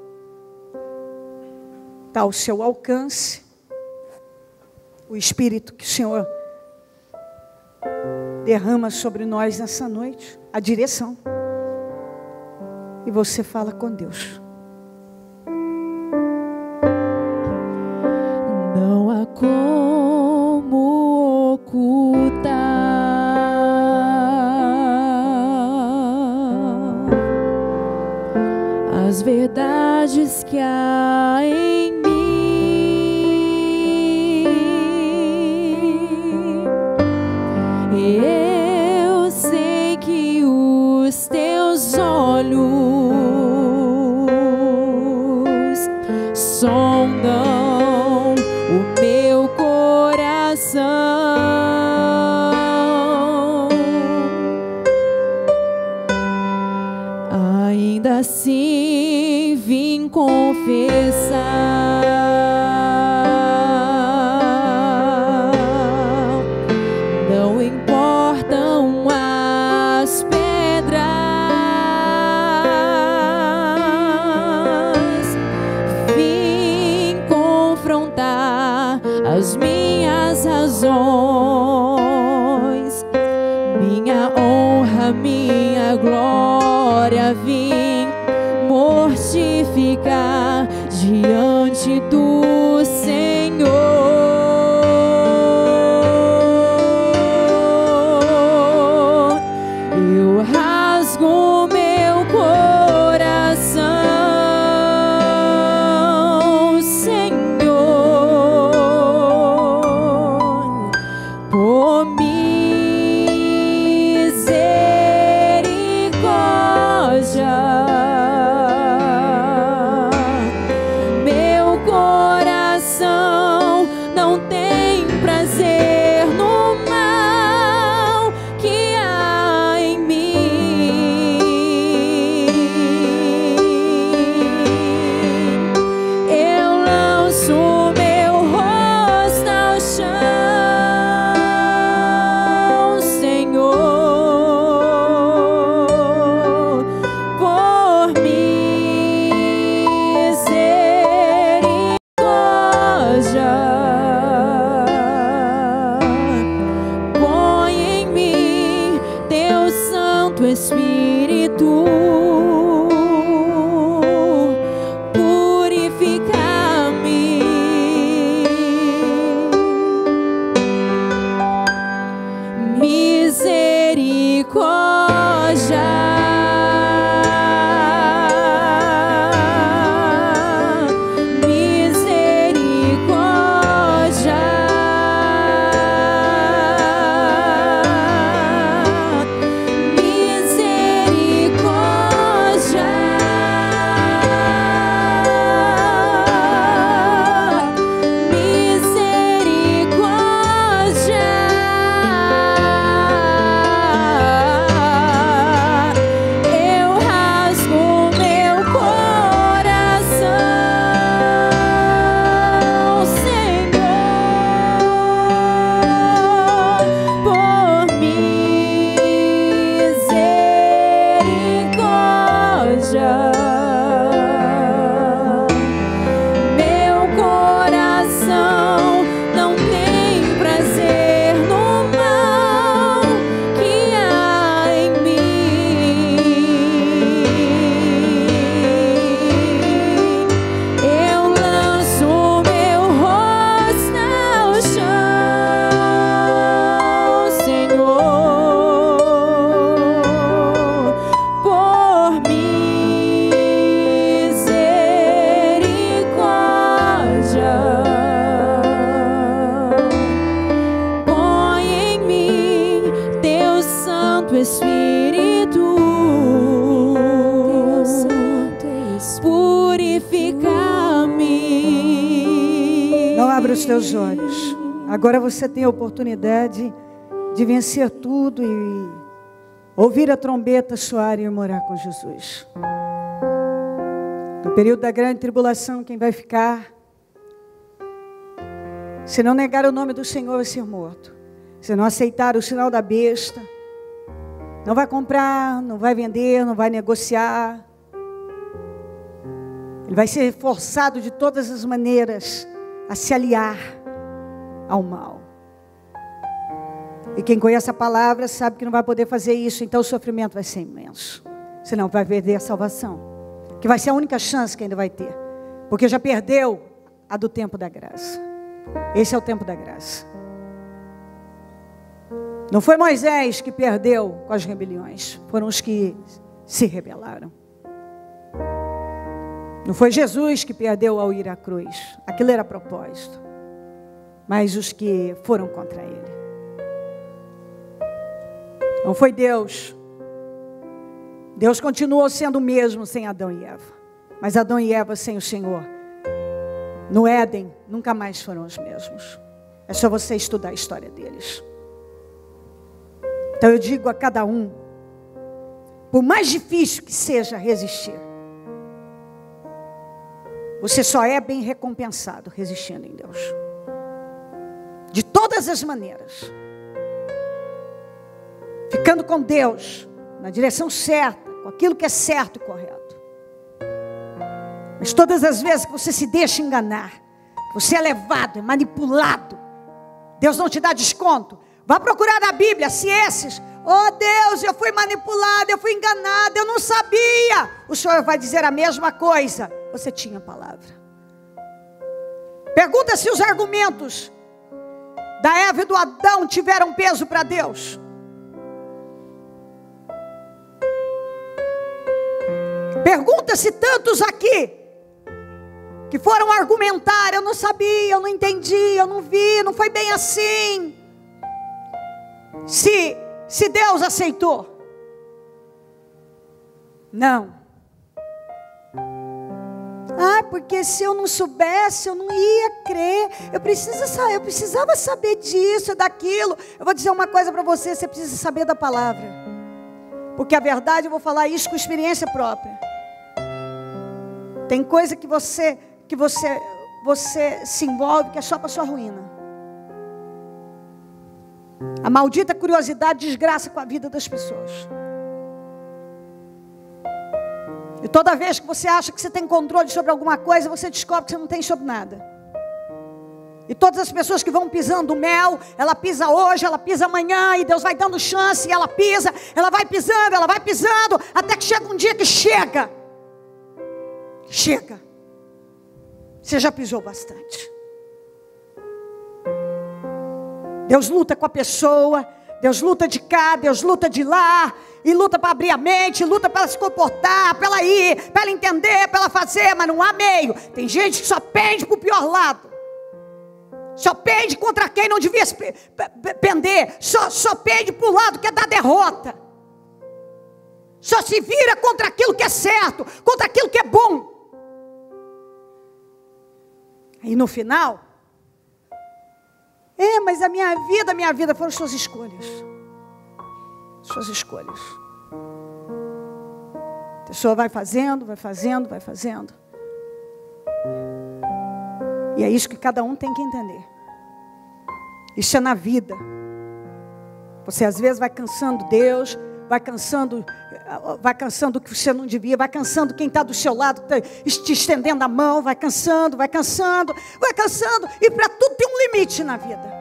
Está ao seu alcance. O Espírito que o Senhor derrama sobre nós nessa noite. A direção. E você fala com Deus.
Não há como ocultar as verdades que há em mim. Eu sei que os teus olhos sondam o meu coração. Ainda assim vim confessar. Não importam as pedras as minhas razões, minha honra, minha glória vim mortificar diante do Senhor. Eu rasgo meu coração, Senhor, por misericórdia. Meu coração não tem prazer no mal que há em mim. Eu lanço meu rosto ao chão, Senhor, por misericórdia. Põe em mim teu Santo Espírito, purifica-me. Eu rasgo meu coração, Senhor, por misericórdia. Meu coração não tem prazer no mal que há em mim. Eu lanço meu rosto ao chão, Senhor, por misericórdia. Põe em mim teu Santo Espírito, purifica-me.
Não abra os teus olhos. Agora você tem a oportunidade de vencer tudo e ouvir a trombeta soar e morar com Jesus. No período da grande tribulação, quem vai ficar, se não negar o nome do Senhor, vai ser morto. Se não aceitar o sinal da besta, não vai comprar, não vai vender, não vai negociar. Ele vai ser forçado de todas as maneiras a se aliar ao mal. E quem conhece a palavra sabe que não vai poder fazer isso, então o sofrimento vai ser imenso. Senão vai perder a salvação, que vai ser a única chance que ainda vai ter, porque já perdeu a do tempo da graça. Esse é o tempo da graça. Não foi Moisés que perdeu com as rebeliões, foram os que se rebelaram. Não foi Jesus que perdeu ao ir à cruz, aquilo era propósito, mas os que foram contra ele. Não foi Deus. Deus continuou sendo o mesmo sem Adão e Eva, mas Adão e Eva sem o Senhor, no Éden, nunca mais foram os mesmos. É só você estudar a história deles. Então eu digo a cada um, por mais difícil que seja resistir, você só é bem recompensado resistindo em Deus. De todas as maneiras. Ficando com Deus, na direção certa, com aquilo que é certo e correto. Mas todas as vezes que você se deixa enganar, Você é levado, é manipulado. Deus não te dá desconto. Vá procurar na Bíblia se esses, oh Deus, eu fui manipulado, eu fui enganado, eu não sabia. O Senhor vai dizer a mesma coisa. Você tinha a palavra. Pergunta se os argumentos da Eva e do Adão tiveram peso para Deus. Pergunta se tantos aqui que foram argumentar, eu não sabia, eu não entendi, eu não vi, não foi bem assim. Se Deus aceitou. Não. Porque se eu não soubesse, eu não ia crer. Eu precisava saber disso, daquilo. Eu vou dizer uma coisa para você, você precisa saber da palavra. Porque a verdade, eu vou falar isso com experiência própria. Tem coisa que você se envolve que é só para sua ruína. A maldita curiosidade desgraça com a vida das pessoas. E toda vez que você acha que você tem controle sobre alguma coisa, você descobre que você não tem sobre nada. E todas as pessoas que vão pisando o mel, ela pisa hoje, ela pisa amanhã, e Deus vai dando chance, e ela pisa, ela vai pisando, até que chega um dia que chega. Você já pisou bastante. Deus luta com a pessoa, Deus luta de cá, Deus luta de lá, e luta para abrir a mente, luta para ela se comportar, para ela ir, para ela entender, para ela fazer, mas não há meio. Tem gente que só pende para o pior lado, só pende contra quem não devia se pender, só pende para o lado que é da derrota, só se vira contra aquilo que é certo, contra aquilo que é bom. E no final, mas a minha vida foram suas escolhas. Suas escolhas. A pessoa vai fazendo. E é isso que cada um tem que entender. Isso é na vida. Você às vezes vai cansando Deus, vai cansando o que você não devia, vai cansando quem está do seu lado, te estendendo a mão, vai cansando, e para tudo tem um limite na vida.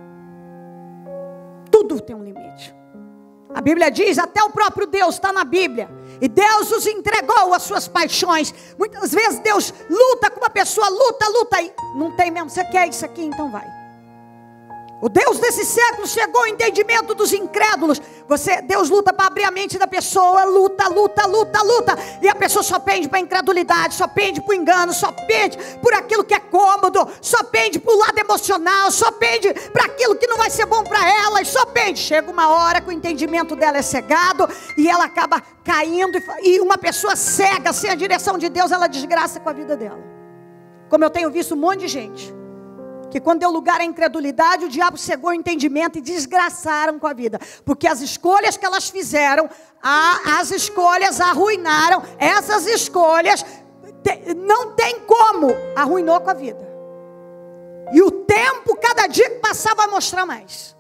Tudo tem um limite. A Bíblia diz, até o próprio Deus está na Bíblia, e Deus os entregou às suas paixões. Muitas vezes Deus luta com uma pessoa, luta, e não tem mesmo, você quer isso aqui, então vai. O Deus desse século chegou ao entendimento dos incrédulos. Deus luta para abrir a mente da pessoa, luta, e a pessoa só pende para a incredulidade, só pende para o engano, só pende por aquilo que é cômodo, só pende para o lado emocional, só pende para aquilo que não vai ser bom para ela, só pende. Chega uma hora que o entendimento dela é cegado, e ela acaba caindo, e uma pessoa cega, sem a direção de Deus, ela desgraça com a vida dela. Como eu tenho visto um monte de gente, que quando deu lugar à incredulidade, o diabo cegou o entendimento e desgraçaram com a vida. Porque as escolhas que elas fizeram, as escolhas arruinaram. Essas escolhas, não tem como, arruinou com a vida. E o tempo, cada dia que passava, vai mostrar mais.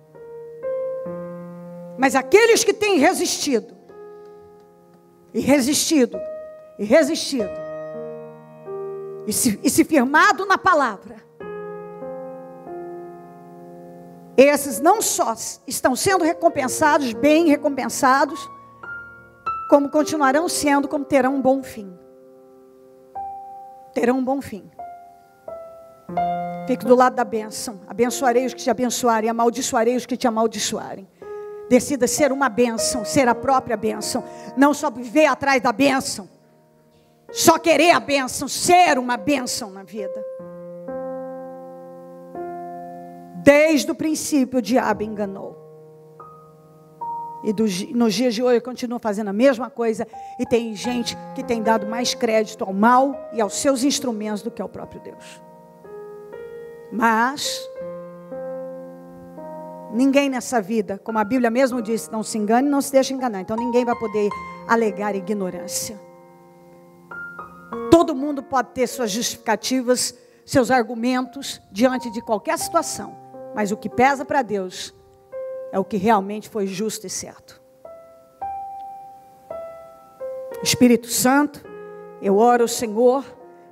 Mas aqueles que têm resistido, e se firmado na palavra, esses não só estão sendo recompensados, bem recompensados, como continuarão sendo, como terão um bom fim. Terão um bom fim. Fique do lado da bênção. Abençoarei os que te abençoarem, amaldiçoarei os que te amaldiçoarem. Decida ser uma bênção, ser a própria bênção. Não só viver atrás da bênção, só querer a bênção, ser uma bênção na vida. Desde o princípio o diabo enganou. E nos dias de hoje continua fazendo a mesma coisa. E tem gente que tem dado mais crédito ao mal e aos seus instrumentos do que ao próprio Deus. Mas ninguém nessa vida, como a Bíblia mesmo disse, não se engane, não se deixe enganar. Então ninguém vai poder alegar ignorância. Todo mundo pode ter suas justificativas, seus argumentos diante de qualquer situação. Mas o que pesa para Deus é o que realmente foi justo e certo. Espírito Santo, eu oro ao Senhor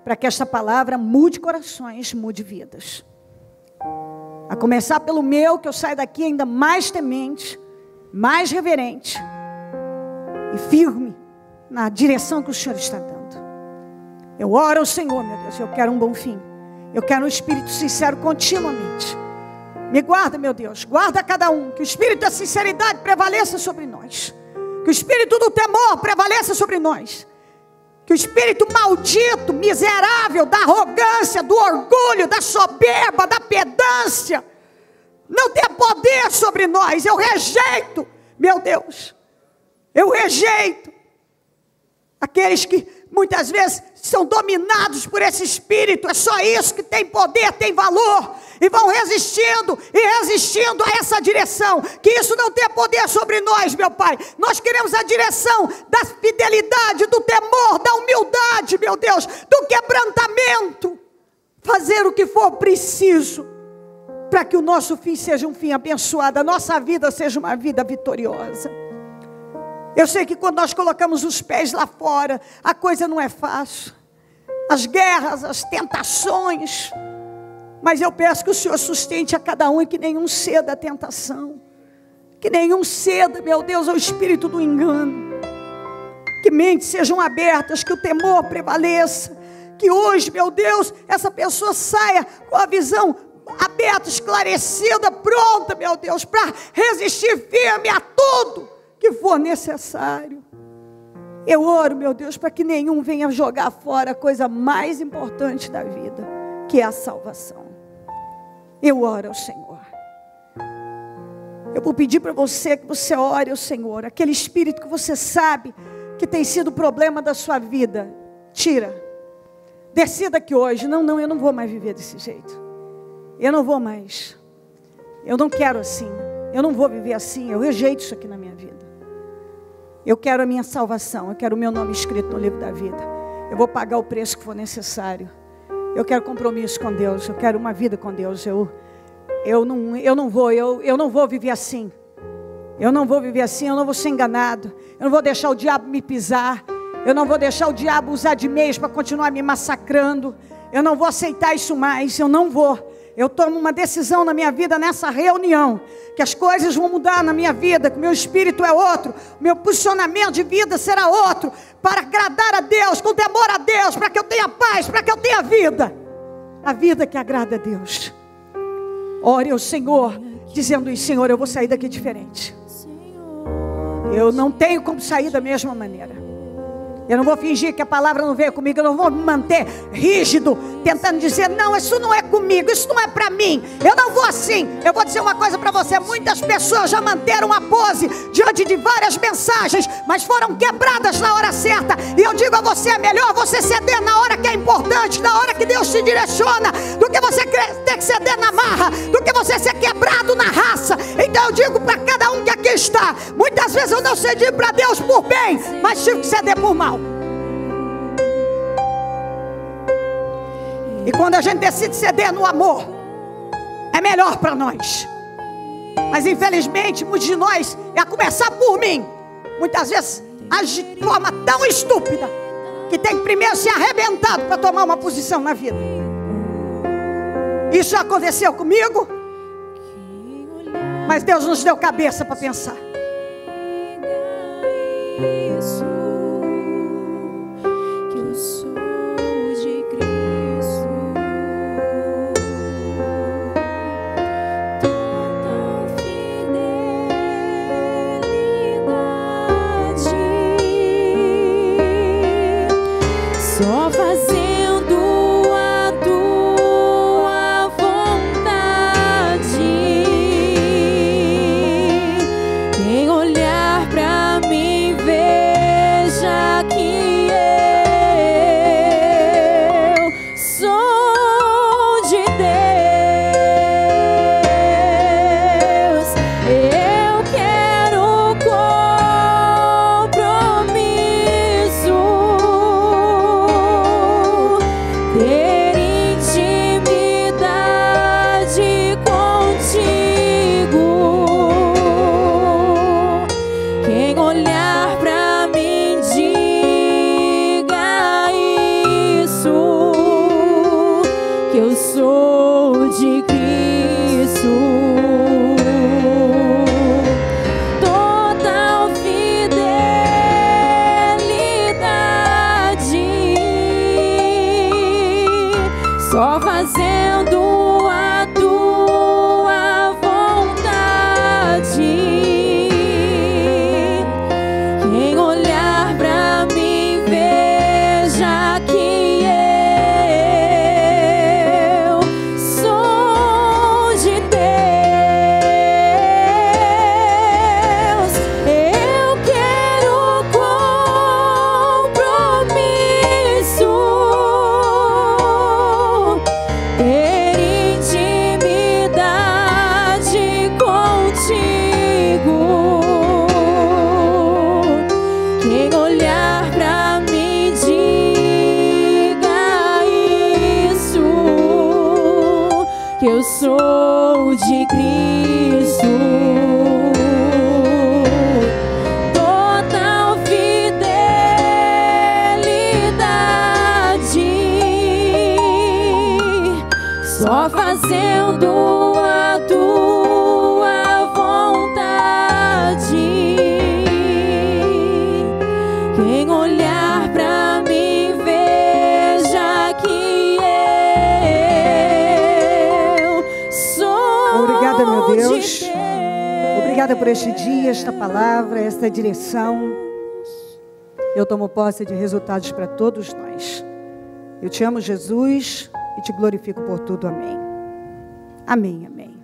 para que esta palavra mude corações, mude vidas. A começar pelo meu, que eu saio daqui ainda mais temente, mais reverente e firme na direção que o Senhor está dando. Eu oro ao Senhor, meu Deus, eu quero um bom fim. Eu quero um espírito sincero continuamente. Me guarda, meu Deus, guarda cada um. Que o espírito da sinceridade prevaleça sobre nós. Que o espírito do temor prevaleça sobre nós. Que o espírito maldito, miserável, da arrogância, do orgulho, da soberba, da pedância, não tenha poder sobre nós. Eu rejeito, meu Deus. Eu rejeito aqueles que muitas vezes são dominados por esse espírito. É só isso que tem poder, tem valor. E vão resistindo e resistindo a essa direção. Que isso não tenha poder sobre nós, meu Pai. Nós queremos a direção da fidelidade, do temor, da humildade, meu Deus, do quebrantamento. Fazer o que for preciso para que o nosso fim seja um fim abençoado, a nossa vida seja uma vida vitoriosa. Eu sei que quando nós colocamos os pés lá fora, a coisa não é fácil. As guerras, as tentações. Mas eu peço que o Senhor sustente a cada um e que nenhum ceda à tentação. Que nenhum ceda, meu Deus, ao espírito do engano. Que mentes sejam abertas, que o temor prevaleça. Que hoje, meu Deus, essa pessoa saia com a visão aberta, esclarecida, pronta, meu Deus, para resistir firme a tudo que for necessário. Eu oro, meu Deus, para que nenhum venha jogar fora a coisa mais importante da vida, que é a salvação. Eu oro ao Senhor. Eu vou pedir para você que você ore ao Senhor. Aquele espírito que você sabe que tem sido o problema da sua vida, tira. Decida que hoje, não, eu não vou mais viver desse jeito. Eu não vou mais. Eu não quero assim. Eu não vou viver assim. Eu rejeito isso aqui na minha vida. Eu quero a minha salvação. Eu quero o meu nome escrito no livro da vida. Eu vou pagar o preço que for necessário. Eu quero compromisso com Deus. Eu quero uma vida com Deus. Eu não vou viver assim. Eu não vou viver assim. Eu não vou ser enganado. Eu não vou deixar o diabo me pisar. Eu não vou deixar o diabo usar de meios para continuar me massacrando. Eu não vou aceitar isso mais. Eu não vou. Eu tomo uma decisão na minha vida nessa reunião, que as coisas vão mudar na minha vida, que o meu espírito é outro, o meu posicionamento de vida será outro, para agradar a Deus, com temor a Deus, para que eu tenha paz, para que eu tenha vida, a vida que agrada a Deus. Ore ao Senhor, dizendo isso: Senhor, eu vou sair daqui diferente. Eu não tenho como sair da mesma maneira. Eu não vou fingir que a palavra não veio comigo. Eu não vou me manter rígido, tentando dizer: não, isso não é comigo, isso não é para mim. Eu não vou assim. Eu vou dizer uma coisa para você: muitas pessoas já manteram a pose diante de várias mensagens, mas foram quebradas na hora certa. E eu digo a você: é melhor você ceder na hora que é importante, na hora que Deus te direciona, do que você ter que ceder na marra, do que você ser quebrado na raça. Então eu digo para cada um que aqui está: muitas vezes eu não cedi para Deus por bem, mas tive que ceder por mal. E quando a gente decide ceder no amor, é melhor para nós. Mas infelizmente, muitos de nós, a começar por mim, muitas vezes age de forma tão estúpida, que tem que primeiro ser arrebentado para tomar uma posição na vida. Isso aconteceu comigo, mas Deus nos deu cabeça para pensar.
Só fazendo a tua vontade. que eu sou de Cristo. Total fidelidade, só fazendo a tua vontade. Quem olhar pra mim veja que eu sou de Deus. Eu quero compromisso, ter intimidade contigo. Quem olhar pra mim diga isso, que eu sou de Cristo. Total fidelidade, só fazendo a tua vontade. Quem olhar pra mim veja que eu sou.
Obrigada, meu Deus.
de Deus.
Obrigada por este dia, esta palavra, esta direção. Eu tomo posse de resultados para todos nós. Eu te amo, Jesus, e te glorifico por tudo. Amém. Amém, amém.